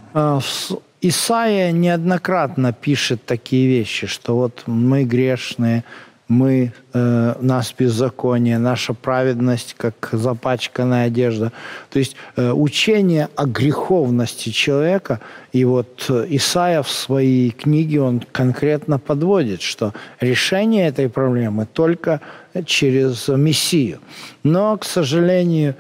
Исаия неоднократно пишет такие вещи, что вот мы грешные, мы, э, нас беззаконие, наша праведность, как запачканная одежда. То есть э, учение о греховности человека, и вот Исаия в своей книге, он конкретно подводит, что решение этой проблемы только через Мессию. Но, к сожалению,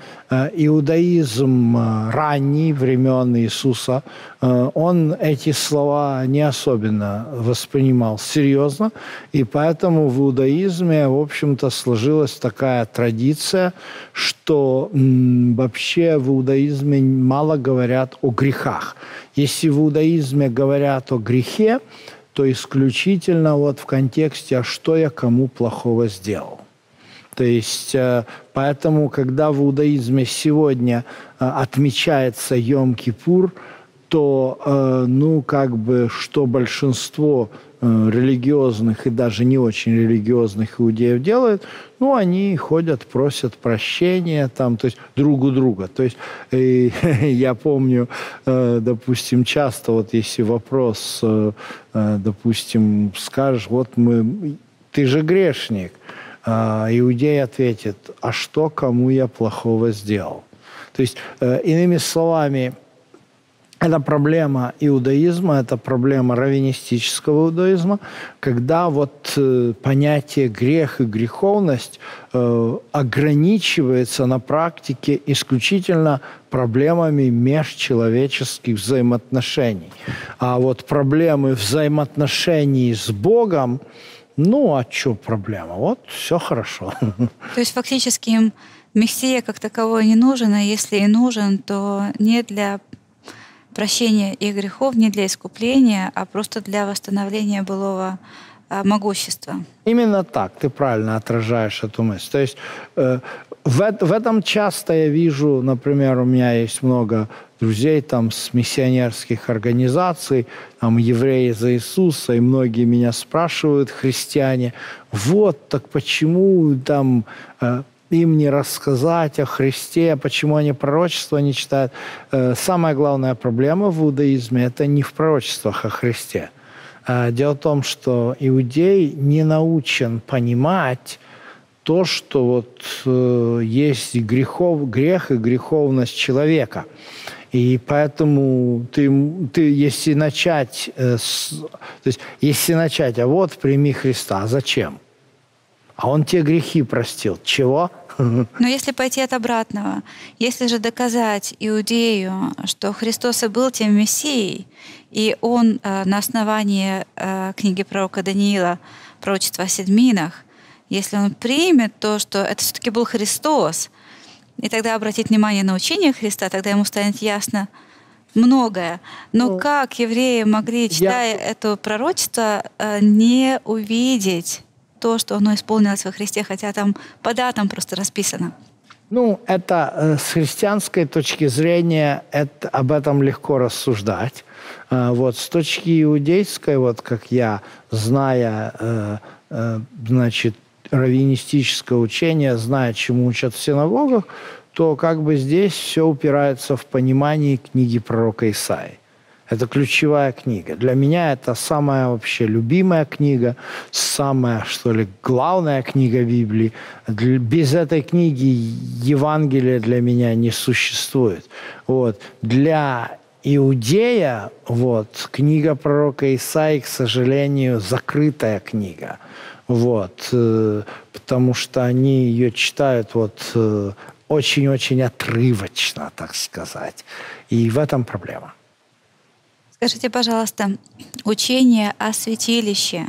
иудаизм ранний, времен Иисуса, он эти слова не особенно воспринимал серьезно, и поэтому в иудаизме, в общем-то, сложилась такая традиция, что м, вообще в иудаизме мало говорят о грехах. Если в иудаизме говорят о грехе, то исключительно вот в контексте «а что я кому плохого сделал?». То есть, поэтому, когда в иудаизме сегодня отмечается Йом-Кипур, то, ну, как бы, что большинство религиозных и даже не очень религиозных иудеев делают, ну, они ходят, просят прощения, там, то есть друг у друга. То есть э, я помню, э, допустим, часто, вот если вопрос, э, допустим, скажешь, вот мы, ты же грешник, а иудей ответит, а что кому я плохого сделал? То есть, э, иными словами, это проблема иудаизма, это проблема раввинистического иудаизма, когда вот э, понятие грех и греховность э, ограничивается на практике исключительно проблемами межчеловеческих взаимоотношений. А вот проблемы взаимоотношений с Богом, ну, а что проблема? Вот, все хорошо. То есть фактически им Мессия как таковой не нужен, а если и нужен, то не для прощения их грехов, не для искупления, а просто для восстановления былого а, могущества. Именно так, ты правильно отражаешь эту мысль. То есть э, в, в этом часто я вижу, например, у меня есть много друзей там с миссионерских организаций, там евреи за Иисуса, и многие меня спрашивают, христиане, вот, так почему там... Э, им не рассказать о Христе, почему они пророчества не читают. Самая главная проблема в иудаизме – это не в пророчествах о Христе. Дело в том, что иудей не научен понимать то, что вот э, есть грехов, грех и греховность человека. И поэтому ты, ты если начать, э, с, то есть, если начать, а вот прими Христа, зачем? А он те грехи простил. Чего? Но если пойти от обратного, если же доказать иудею, что Христос и был тем Мессией, и он э, на основании э, книги пророка Даниила, пророчества о седьминах, если он примет то, что это все-таки был Христос, и тогда обратит внимание на учение Христа, тогда ему станет ясно многое. Но ну, как евреи могли, читая я... это пророчество, не увидеть то, что оно исполнилось во Христе, хотя там по датам просто расписано? Ну, это э, с христианской точки зрения это, об этом легко рассуждать. Э, вот с точки иудейской, вот как я, зная, э, э, значит, раввинистическое учение, зная, чему учат в синагогах, то как бы здесь все упирается в понимание книги пророка Исаии. Это ключевая книга. Для меня это самая вообще любимая книга, самая, что ли, главная книга Библии. Без этой книги Евангелия для меня не существует. Вот. Для иудея вот, книга пророка Исаии, к сожалению, закрытая книга. Вот, э, потому что они ее читают вот, э, очень-очень отрывочно, так сказать. И в этом проблема. Скажите, пожалуйста, учение о святилище,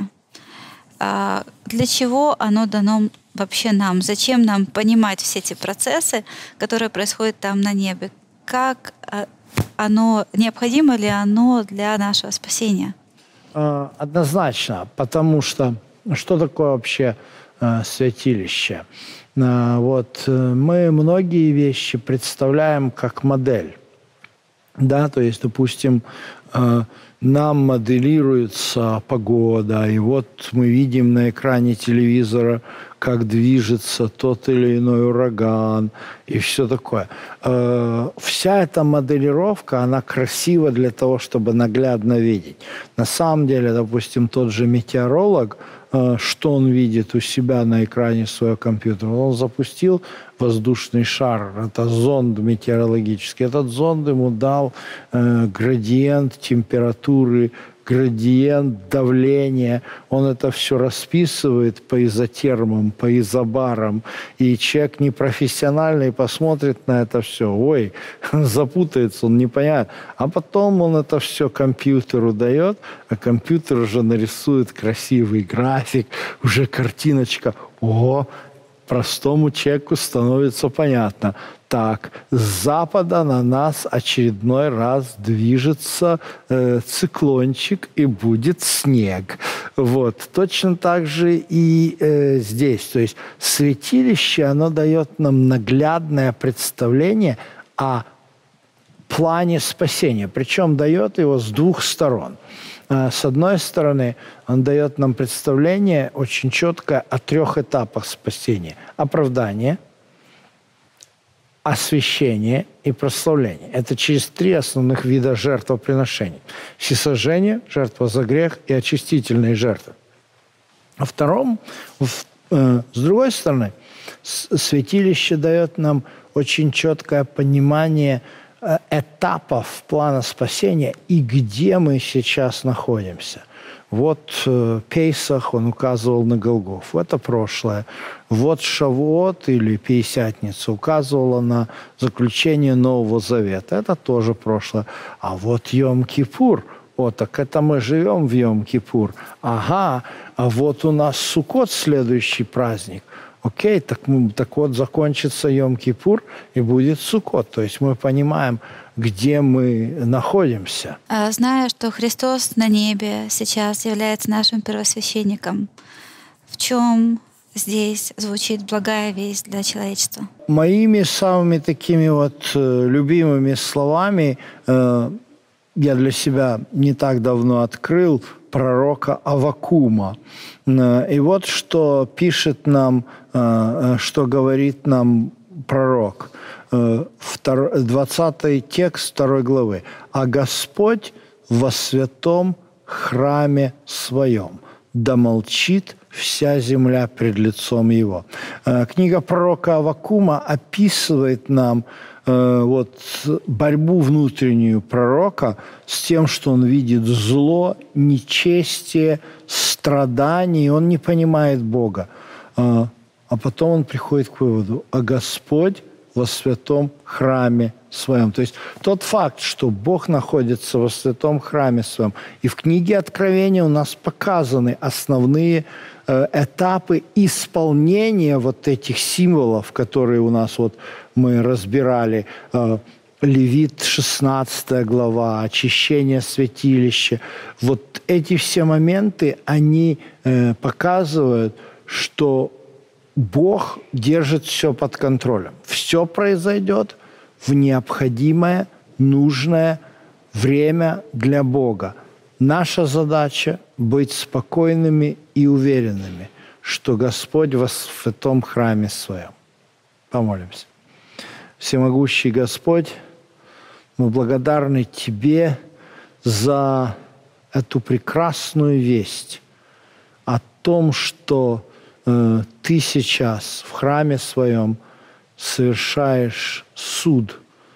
э, для чего оно дано вообще нам? Зачем нам понимать все эти процессы, которые происходят там на небе? Как э, оно, необходимо ли оно для нашего спасения? Э, однозначно, потому что что такое вообще э, святилище? Э, вот, э, мы многие вещи представляем как модель. Да, то есть, допустим, э, нам моделируется погода, и вот мы видим на экране телевизора, как движется тот или иной ураган и все такое. Э, вся эта моделировка, она красива для того, чтобы наглядно видеть. На самом деле, допустим, тот же метеоролог, э, что он видит у себя на экране своего компьютера? Он запустил воздушный шар, это зонд метеорологический. Этот зонд ему дал э, градиент температуры, градиент давления. Он это все расписывает по изотермам, по изобарам. И человек непрофессиональный посмотрит на это все. Ой, запутается, он не понимает. А потом он это все компьютеру дает, а компьютер уже нарисует красивый график, уже картиночка. О, простому человеку становится понятно. Так, с запада на нас очередной раз движется э, циклончик и будет снег. Вот. Точно так же и э, здесь. То есть святилище, оно дает нам наглядное представление о плане спасения. Причем дает его с двух сторон. С одной стороны, он дает нам представление очень четкое о трех этапах спасения. Оправдание, освящение и прославление. Это через три основных вида жертвоприношений. Всесожжение, жертва за грех и очистительные жертвы. А втором, с другой стороны, святилище дает нам очень четкое понимание этапов плана спасения и где мы сейчас находимся. Вот э, Пейсах, он указывал на Голгофу, это прошлое. Вот Шавуот или Пятидесятница указывала на заключение Нового Завета, это тоже прошлое. А вот Йом-Кипур, о, так это мы живем в Йом-Кипур. Ага, а вот у нас Суккот, следующий праздник. Окей, так, так вот закончится Йом-Кипур и будет Суккот. То есть мы понимаем, где мы находимся. Зная, что Христос на небе сейчас является нашим первосвященником, в чем здесь звучит благая весть для человечества? Моими самыми такими вот любимыми словами я для себя не так давно открыл пророка Аввакума. И вот что пишет нам, что говорит нам пророк. двадцатый текст второй главы. «А Господь во святом храме своем, да молчит вся земля пред лицом Его». Книга пророка Аввакума описывает нам вот борьбу внутреннюю пророка с тем, что он видит зло, нечестие, страдания, и он не понимает Бога. А потом он приходит к выводу: «А Господь во святом храме своем». То есть тот факт, что Бог находится во святом храме своем, и в книге Откровения у нас показаны основные этапы исполнения вот этих символов, которые у нас вот мы разбирали. Левит шестнадцатая глава, очищение святилища. Вот эти все моменты, они показывают, что Бог держит все под контролем. Все произойдет в необходимое, нужное время для Бога. Наша задача – быть спокойными и уверенными, что Господь во святом храме своем. Помолимся. Всемогущий Господь, мы благодарны Тебе за эту прекрасную весть о том, что э, Ты сейчас в храме своем совершаешь суд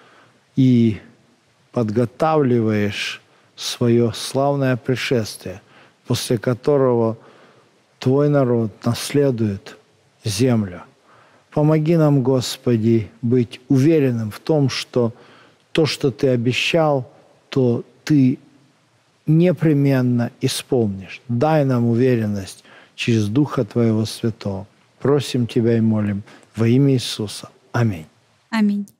и подготавливаешь свое славное пришествие, после которого Твой народ наследует землю. Помоги нам, Господи, быть уверенным в том, что то, что Ты обещал, то Ты непременно исполнишь. Дай нам уверенность через Духа Твоего Святого. Просим Тебя и молим во имя Иисуса. Аминь. Аминь.